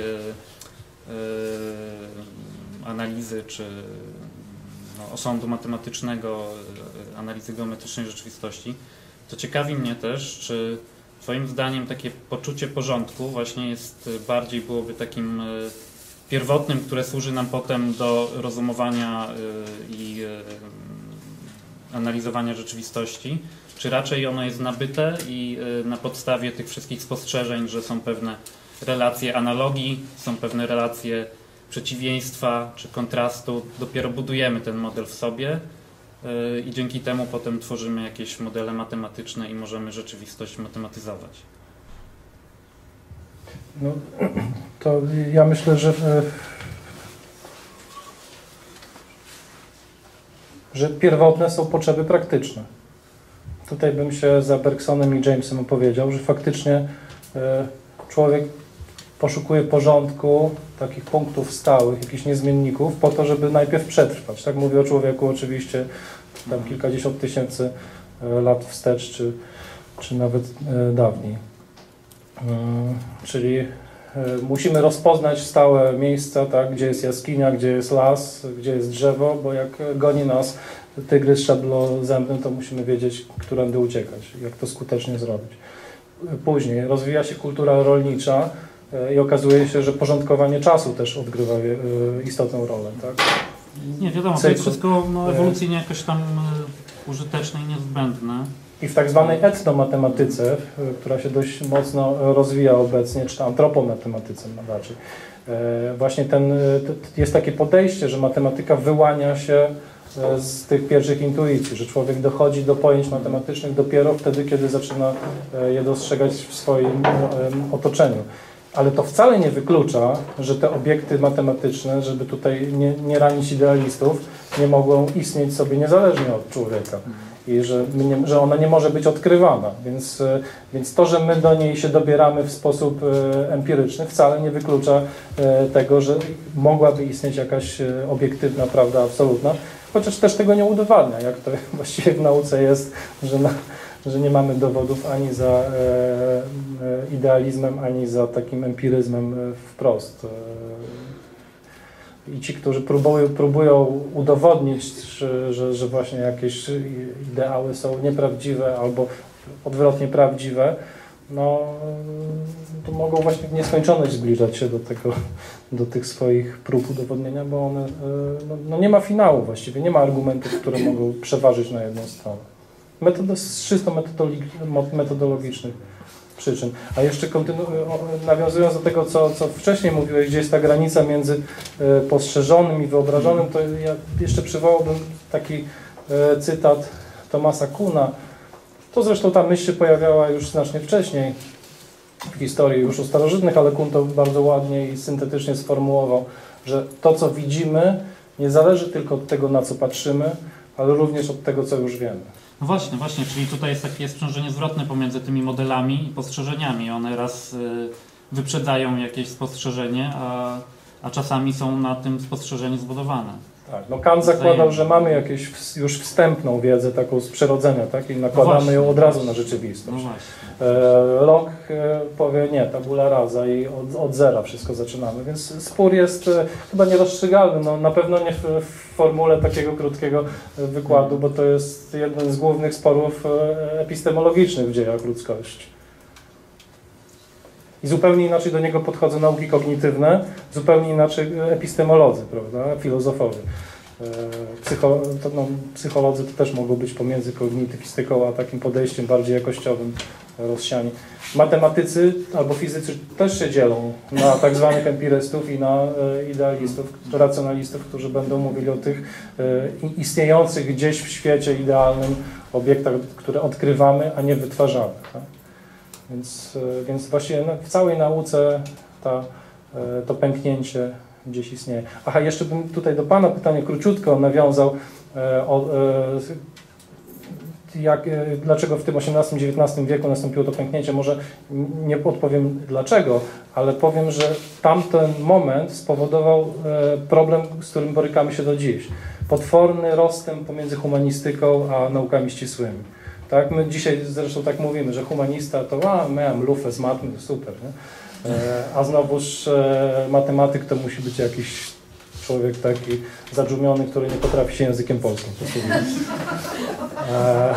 analizy, czy no, osądu matematycznego, analizy geometrycznej rzeczywistości, to ciekawi mnie też, czy Twoim zdaniem takie poczucie porządku właśnie jest bardziej byłoby takim pierwotnym, które służy nam potem do rozumowania i analizowania rzeczywistości, czy raczej ono jest nabyte i na podstawie tych wszystkich spostrzeżeń, że są pewne relacje analogii, są pewne relacje przeciwieństwa czy kontrastu, dopiero budujemy ten model w sobie i dzięki temu potem tworzymy jakieś modele matematyczne i możemy rzeczywistość matematyzować. No, to ja myślę, że, że pierwotne są potrzeby praktyczne. Tutaj bym się za Bergsonem i Jamesem opowiedział, że faktycznie człowiek poszukuje porządku, takich punktów stałych, jakichś niezmienników, po to, żeby najpierw przetrwać. Tak mówię o człowieku oczywiście tam kilkadziesiąt tysięcy lat wstecz, czy, czy nawet dawniej. Czyli musimy rozpoznać stałe miejsca, tak, gdzie jest jaskinia, gdzie jest las, gdzie jest drzewo, bo jak goni nas tygrys szablozębny, to musimy wiedzieć, którędy uciekać, jak to skutecznie zrobić. Później rozwija się kultura rolnicza i okazuje się, że porządkowanie czasu też odgrywa istotną rolę. Tak? Nie, wiadomo, to jest wszystko no, ewolucyjnie jakoś tam użyteczne i niezbędne. I w tak zwanej etnomatematyce, która się dość mocno rozwija obecnie, czy antropomatematyce raczej, właśnie ten, jest takie podejście, że matematyka wyłania się z tych pierwszych intuicji, że człowiek dochodzi do pojęć matematycznych dopiero wtedy, kiedy zaczyna je dostrzegać w swoim otoczeniu. Ale to wcale nie wyklucza, że te obiekty matematyczne, żeby tutaj nie, nie ranić idealistów, nie mogą istnieć sobie niezależnie od człowieka. I że, my nie, że ona nie może być odkrywana. Więc, więc to, że my do niej się dobieramy w sposób empiryczny, wcale nie wyklucza tego, że mogłaby istnieć jakaś obiektywna prawda absolutna, chociaż też tego nie udowadnia, jak to właściwie w nauce jest, że, na, że nie mamy dowodów ani za e, e, idealizmem, ani za takim empiryzmem wprost. I ci, którzy próbują, próbują udowodnić, że, że, że właśnie jakieś ideały są nieprawdziwe albo odwrotnie prawdziwe, no to mogą właśnie w nieskończoność zbliżać się do tego, do tych swoich prób udowodnienia, bo one, no, no nie ma finału właściwie, nie ma argumentów, które mogą przeważyć na jedną stronę. Metod, z czysto metodologicznych przyczyn. A jeszcze kontynu- nawiązując do tego, co, co wcześniej mówiłeś, gdzie jest ta granica między postrzeżonym i wyobrażonym, to ja jeszcze przywołałbym taki cytat Thomasa Kuhna. To zresztą ta myśl się pojawiała już znacznie wcześniej w historii już u starożytnych, ale Kuhn to bardzo ładnie i syntetycznie sformułował, że to, co widzimy, nie zależy tylko od tego, na co patrzymy, ale również od tego, co już wiemy. No właśnie, właśnie, czyli tutaj jest takie sprzężenie zwrotne pomiędzy tymi modelami i spostrzeżeniami. One raz y, wyprzedzają jakieś spostrzeżenie, a, a czasami są na tym spostrzeżeniu zbudowane. Tak, no Kant zakładał, że mamy jakąś w, już wstępną wiedzę taką z przyrodzenia, tak? I nakładamy no ją od razu na rzeczywistość. No e, Locke e, powie nie, tabula rasa i od, od zera wszystko zaczynamy, więc spór jest e, chyba nierozstrzygalny, no, na pewno nie w, w formule takiego krótkiego wykładu, bo to jest jeden z głównych sporów e, epistemologicznych w dziejach ludzkości. I zupełnie inaczej do niego podchodzą nauki kognitywne, zupełnie inaczej epistemolodzy, prawda, filozofowie. Psycho, to, no, psycholodzy to też mogą być pomiędzy kognitywistyką a takim podejściem bardziej jakościowym rozsiani. Matematycy albo fizycy też się dzielą na tak zwanych empirystów i na idealistów, racjonalistów, którzy będą mówili o tych istniejących gdzieś w świecie idealnym obiektach, które odkrywamy, a nie wytwarzamy. Tak? Więc, więc właśnie w całej nauce ta, to pęknięcie gdzieś istnieje. Aha, jeszcze bym tutaj do Pana pytanie króciutko nawiązał. O, jak, dlaczego w tym osiemnastym dziewiętnastym wieku nastąpiło to pęknięcie, może nie odpowiem dlaczego, ale powiem, że tamten moment spowodował problem, z którym borykamy się do dziś. Potworny rozstęp pomiędzy humanistyką a naukami ścisłymi. Tak? My dzisiaj zresztą tak mówimy, że humanista to a, miałem lufę z matmy, super, nie? A znowuż e, matematyk to musi być jakiś człowiek taki zadżumiony, który nie potrafi się językiem polskim posługiwać. E,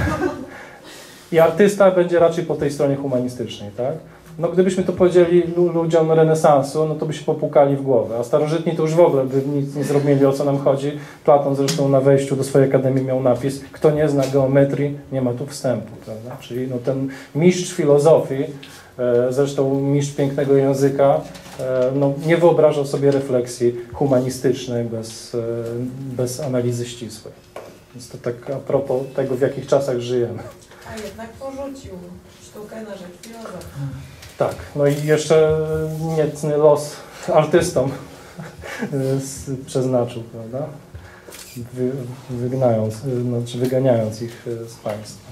I artysta będzie raczej po tej stronie humanistycznej, tak? No gdybyśmy to powiedzieli ludziom renesansu, no to by się popukali w głowę, a starożytni to już w ogóle by nic nie zrobili, o co nam chodzi. Platon zresztą na wejściu do swojej akademii miał napis: kto nie zna geometrii, nie ma tu wstępu, prawda? Czyli no ten mistrz filozofii, zresztą mistrz pięknego języka, no, nie wyobrażał sobie refleksji humanistycznej bez, bez analizy ścisłej. Więc to tak a propos tego, w jakich czasach żyjemy. A jednak porzucił sztukę na rzecz filozofii. Tak, no i jeszcze niecny los artystom przeznaczył, prawda? Wy, wygnając, znaczy wyganiając ich z państwa.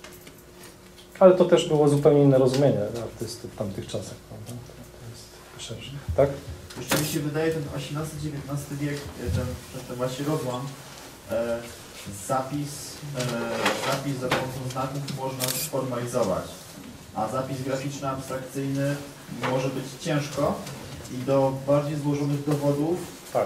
Ale to też było zupełnie inne rozumienie artysty w tamtych czasach, prawda? To jest szersze. Tak? Jeszcze mi się wydaje, ten osiemnasty dziewiętnasty wiek, ten, ten właśnie rozłam, e, zapis, e, zapis za pomocą znaków można sformalizować, a zapis graficzny, abstrakcyjny może być ciężko i do bardziej złożonych dowodów tak.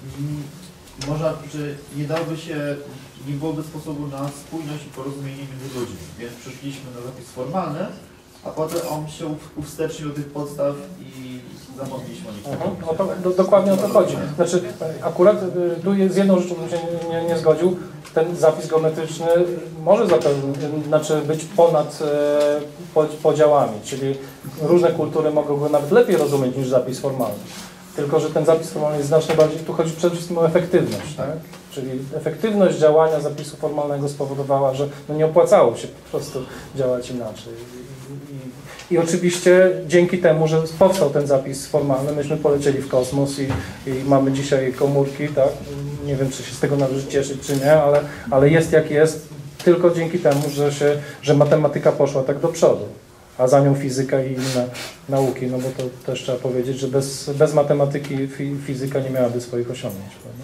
i można, czy nie dałoby się, nie byłoby sposobu na spójność i porozumienie między ludźmi, więc przyszliśmy na zapis formalny, a potem on się uwstecznił do tych podstaw i zamogliśmy o nich. Mhm. O to, do, dokładnie o to chodzi. Znaczy, akurat tu z jedną rzeczą bym się nie, nie, nie zgodził. Ten zapis geometryczny może zapewne, znaczy być ponad e, podziałami, czyli różne kultury mogą go nawet lepiej rozumieć niż zapis formalny. Tylko że ten zapis formalny jest znacznie bardziej, tu chodzi przede wszystkim o efektywność, tak? Czyli efektywność działania zapisu formalnego spowodowała, że no nie opłacało się po prostu działać inaczej. I, i, i oczywiście dzięki temu, że powstał ten zapis formalny, myśmy polecieli w kosmos i, i mamy dzisiaj komórki, tak? Nie wiem, czy się z tego należy cieszyć, czy nie, ale, ale jest jak jest, tylko dzięki temu, że, się, że matematyka poszła tak do przodu, a za nią fizyka i inne nauki, no bo to też trzeba powiedzieć, że bez, bez matematyki fi, fizyka nie miałaby swoich osiągnięć, prawda?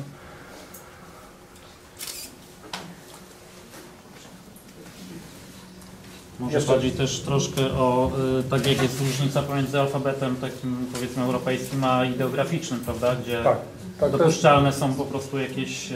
Może chodzi też troszkę o, tak jak jest różnica pomiędzy alfabetem takim, powiedzmy, europejskim, a ideograficznym, prawda, gdzie tak, tak, dopuszczalne są po prostu jakieś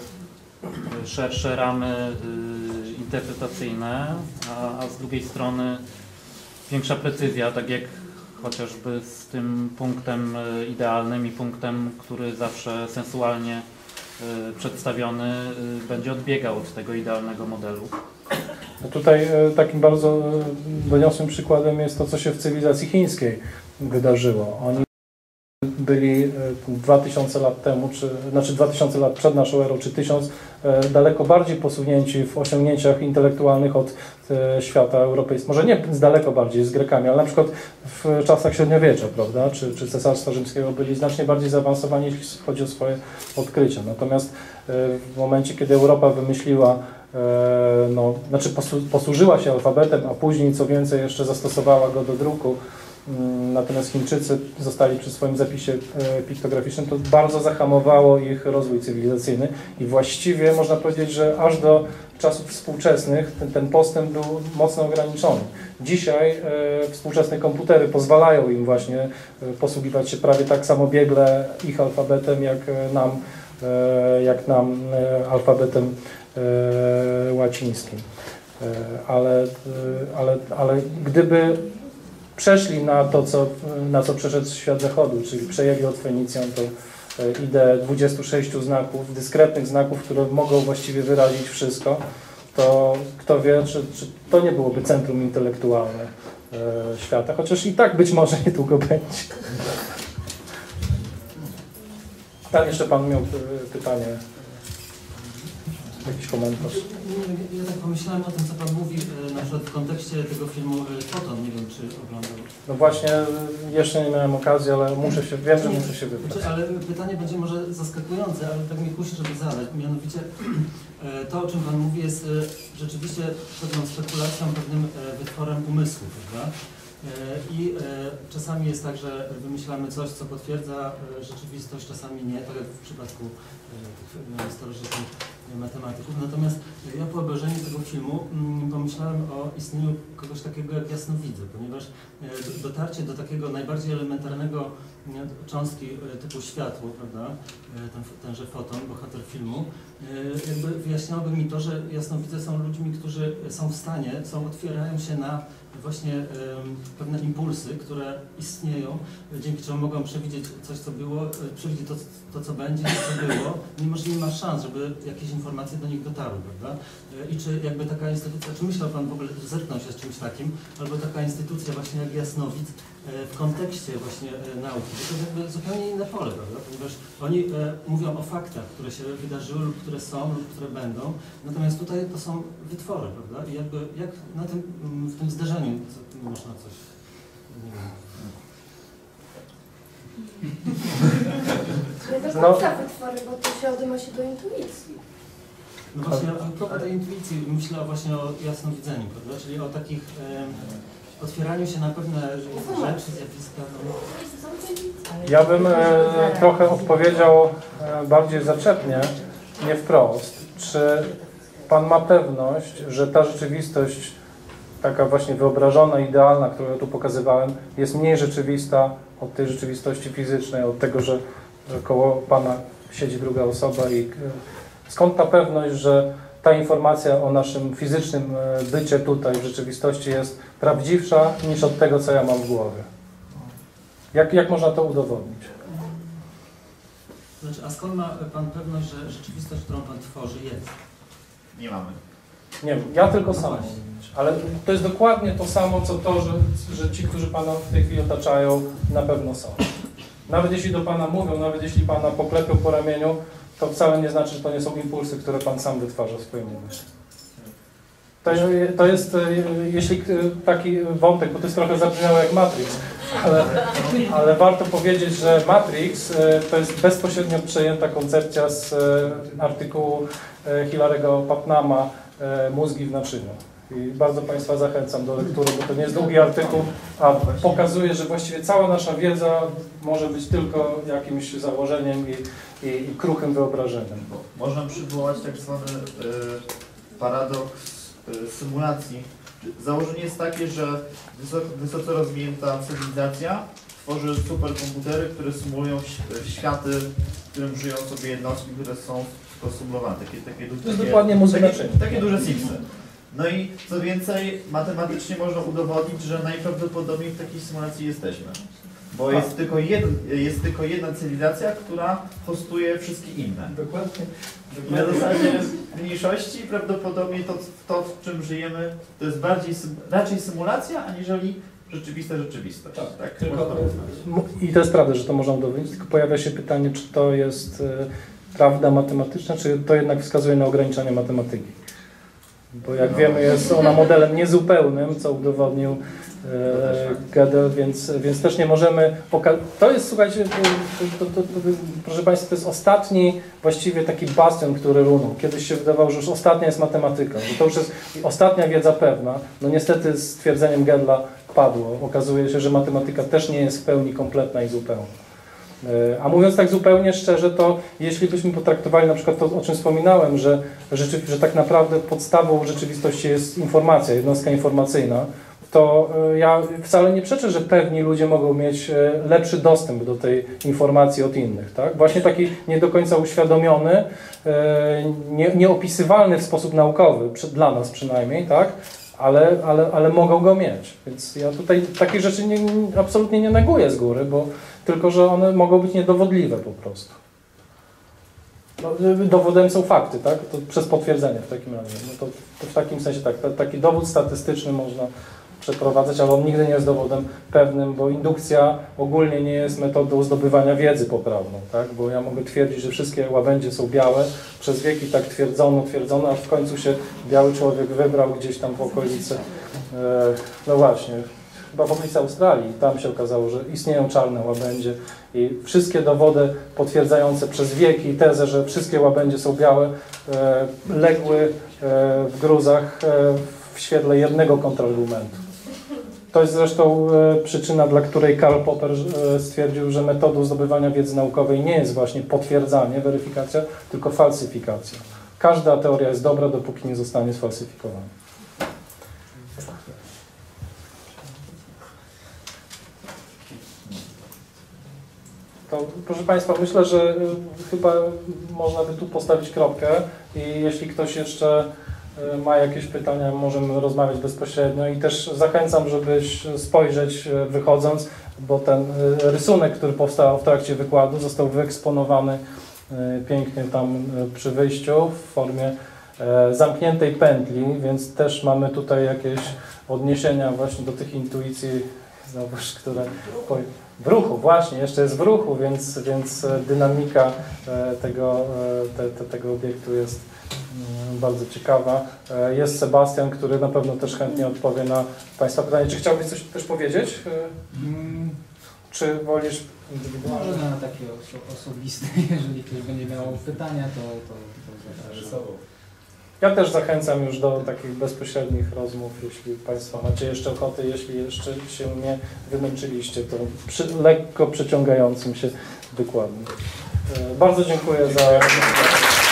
szersze ramy interpretacyjne, a, a z drugiej strony większa precyzja, tak jak chociażby z tym punktem idealnym i punktem, który zawsze sensualnie przedstawiony będzie odbiegał od tego idealnego modelu. Tutaj takim bardzo doniosłym przykładem jest to, co się w cywilizacji chińskiej wydarzyło. Oni byli dwa tysiące lat temu, czy, znaczy dwa tysiące lat przed naszą erą, czy tysiąc, daleko bardziej posunięci w osiągnięciach intelektualnych od świata europejskiego. Może nie z daleko bardziej z Grekami, ale na przykład w czasach średniowiecza, prawda, czy, czy Cesarstwa Rzymskiego byli znacznie bardziej zaawansowani, jeśli chodzi o swoje odkrycia. Natomiast w momencie, kiedy Europa wymyśliła, no, znaczy posłużyła się alfabetem, a później co więcej jeszcze zastosowała go do druku, natomiast Chińczycy zostali przy swoim zapisie piktograficznym, to bardzo zahamowało ich rozwój cywilizacyjny i właściwie można powiedzieć, że aż do czasów współczesnych ten, ten postęp był mocno ograniczony. Dzisiaj e, współczesne komputery pozwalają im właśnie posługiwać się prawie tak samo biegle ich alfabetem, jak nam, e, jak nam e, alfabetem e, łacińskim. E, ale, e, ale, ale gdyby przeszli na to, co, na co przeszedł świat zachodu, czyli przejęli od Fenicjan tą ideę dwudziestu sześciu znaków, dyskretnych znaków, które mogą właściwie wyrazić wszystko, to kto wie, czy, czy to nie byłoby centrum intelektualne e, świata, chociaż i tak być może niedługo będzie. Tam jeszcze Pan miał pytanie. jakiś komentarz. Ja, ja tak pomyślałem o tym, co Pan mówi, na przykład w kontekście tego filmu Foton, nie wiem, czy oglądał. No właśnie, jeszcze nie miałem okazji, ale muszę się, wiem, że muszę się wybrać. Ale pytanie będzie może zaskakujące, ale tak mnie kusi, żeby zadać. Mianowicie to, o czym Pan mówi, jest rzeczywiście pewną spekulacją, pewnym wytworem umysłu, prawda? I czasami jest tak, że wymyślamy coś, co potwierdza rzeczywistość, czasami nie, tak jak w przypadku tych starożytnych matematyków. Natomiast ja po obejrzeniu tego filmu pomyślałem o istnieniu kogoś takiego jak jasnowidze, ponieważ dotarcie do takiego najbardziej elementarnego cząstki typu światło, prawda, ten, tenże foton, bohater filmu, jakby wyjaśniałoby mi to, że jasnowidze są ludźmi, którzy są w stanie, są, otwierają się na właśnie um, pewne impulsy, które istnieją, dzięki czemu mogą przewidzieć coś, co było, przewidzieć to, to co będzie, to, co było, mimo że nie ma szans, żeby jakieś informacje do nich dotarły, prawda? I czy jakby taka instytucja, czy myślał Pan w ogóle, zetknął się z czymś takim, albo taka instytucja właśnie jak jasnowidz w kontekście właśnie nauki, to jest jakby zupełnie inne pole, prawda? Ponieważ oni e, mówią o faktach, które się wydarzyły lub które są lub które będą, natomiast tutaj to są wytwory, prawda? I jakby jak na tym, w tym zderzeniu co, można coś, nie wiem. Ja też No. mam za wytwory, bo to się odnosi do intuicji. No właśnie, a propos tej intuicji, myślę właśnie o jasnowidzeniu, prawda? Czyli o takich e, otwieraniu się na pewne rzeczy, zjawiska. No. Ja bym e, trochę odpowiedział e, bardziej zaczepnie, nie wprost. Czy Pan ma pewność, że ta rzeczywistość, taka właśnie wyobrażona, idealna, którą ja tu pokazywałem, jest mniej rzeczywista od tej rzeczywistości fizycznej, od tego, że, że koło Pana siedzi druga osoba i skąd ta pewność, że ta informacja o naszym fizycznym bycie tutaj w rzeczywistości jest prawdziwsza niż od tego, co ja mam w głowie? Jak, jak można to udowodnić? Znaczy, a skąd ma Pan pewność, że rzeczywistość, którą Pan tworzy, jest? Nie mamy. Nie wiem, ja tylko sam. Ale to jest dokładnie to samo, co to, że, że ci, którzy Pana w tej chwili otaczają, na pewno są. Nawet jeśli do Pana mówią, nawet jeśli Pana poklepią po ramieniu, to wcale nie znaczy, że to nie są impulsy, które Pan sam wytwarza w swoim umyśle. To, to jest, jeśli taki wątek, bo to jest trochę zabrzmiało jak Matrix, ale, ale warto powiedzieć, że Matrix to jest bezpośrednio przejęta koncepcja z artykułu Hilary'ego Putnama Mózgi w naczyniu. I bardzo Państwa zachęcam do lektury, bo to nie jest długi artykuł, a pokazuje, że właściwie cała nasza wiedza może być tylko jakimś założeniem i, i, i kruchym wyobrażeniem. Można przywołać tak zwany y, paradoks y, symulacji. Założenie jest takie, że wysoko, wysoce rozwinięta cywilizacja tworzy superkomputery, które symulują światy, w którym żyją sobie jednostki, które są symulowane. Takie, takie, To jest takie, dokładnie mózg takie, naczynia. takie duże simsy. No i co więcej, matematycznie można udowodnić, że najprawdopodobniej w takiej symulacji jesteśmy. Bo jest tylko, jed, jest tylko jedna cywilizacja, która hostuje wszystkie inne. Dokładnie. I na zasadzie mniejszości prawdopodobnie to, to, w czym żyjemy, to jest bardziej, raczej symulacja, aniżeli rzeczywista rzeczywistość. Tak, tak? tylko, I to jest prawda, że to można udowodnić, tylko pojawia się pytanie, czy to jest e, prawda matematyczna, czy to jednak wskazuje na ograniczenie matematyki. Bo jak wiemy, jest ona modelem niezupełnym, co udowodnił e, Gödel, więc, więc też nie możemy pokazać. To jest, słuchajcie, to, to, to, to, proszę Państwa, to jest ostatni właściwie taki bastion, który runął. Kiedyś się wydawało, że już ostatnia jest matematyka, że to już jest ostatnia wiedza pewna. No niestety z twierdzeniem Gödla padło. Okazuje się, że matematyka też nie jest w pełni kompletna i zupełna. A mówiąc tak zupełnie szczerze, to jeśli byśmy potraktowali na przykład to, o czym wspominałem, że, że, że tak naprawdę podstawą rzeczywistości jest informacja, jednostka informacyjna, to ja wcale nie przeczę, że pewni ludzie mogą mieć lepszy dostęp do tej informacji od innych. Tak? Właśnie taki nie do końca uświadomiony, nie, nieopisywalny w sposób naukowy, dla nas przynajmniej, tak? Ale, ale, ale mogą go mieć. Więc ja tutaj takich rzeczy nie, absolutnie nie neguję z góry, bo tylko że one mogą być niedowodliwe po prostu. No, dowodem są fakty, tak? To przez potwierdzenie w takim razie. No to, to w takim sensie tak, t- taki dowód statystyczny można, przeprowadzać, ale on nigdy nie jest dowodem pewnym, bo indukcja ogólnie nie jest metodą zdobywania wiedzy poprawną, tak? Bo ja mogę twierdzić, że wszystkie łabędzie są białe, przez wieki tak twierdzono, twierdzono, a w końcu się biały człowiek wybrał gdzieś tam w okolicy, e, no właśnie, chyba w okolicy Australii, tam się okazało, że istnieją czarne łabędzie i wszystkie dowody potwierdzające przez wieki tezę, że wszystkie łabędzie są białe, e, legły e, w gruzach e, w świetle jednego kontrargumentu. To jest zresztą e, przyczyna, dla której Karl Popper e, stwierdził, że metodą zdobywania wiedzy naukowej nie jest właśnie potwierdzanie, weryfikacja, tylko falsyfikacja. Każda teoria jest dobra, dopóki nie zostanie sfalsyfikowana. To, proszę Państwa, myślę, że chyba można by tu postawić kropkę i jeśli ktoś jeszcze ma jakieś pytania, możemy rozmawiać bezpośrednio i też zachęcam, żebyś spojrzeć wychodząc, bo ten rysunek, który powstał w trakcie wykładu, został wyeksponowany pięknie tam przy wyjściu w formie zamkniętej pętli, więc też mamy tutaj jakieś odniesienia właśnie do tych intuicji, znowuż, które... W ruchu, właśnie, jeszcze jest w ruchu, więc, więc dynamika tego, te, te, tego obiektu jest bardzo ciekawa. Jest Sebastian, który na pewno też chętnie odpowie na Państwa pytanie. Czy chciałbyś coś też powiedzieć? Hmm. Czy wolisz indywidualnie? Może na takie oso osobiste, jeżeli ktoś będzie miał pytania, to, to, to zapraszam. Ja też zachęcam już do takich bezpośrednich rozmów, jeśli Państwo macie jeszcze ochoty, jeśli jeszcze się nie wymęczyliście, to przy, lekko przeciągającym się wykładem. Bardzo dziękuję za...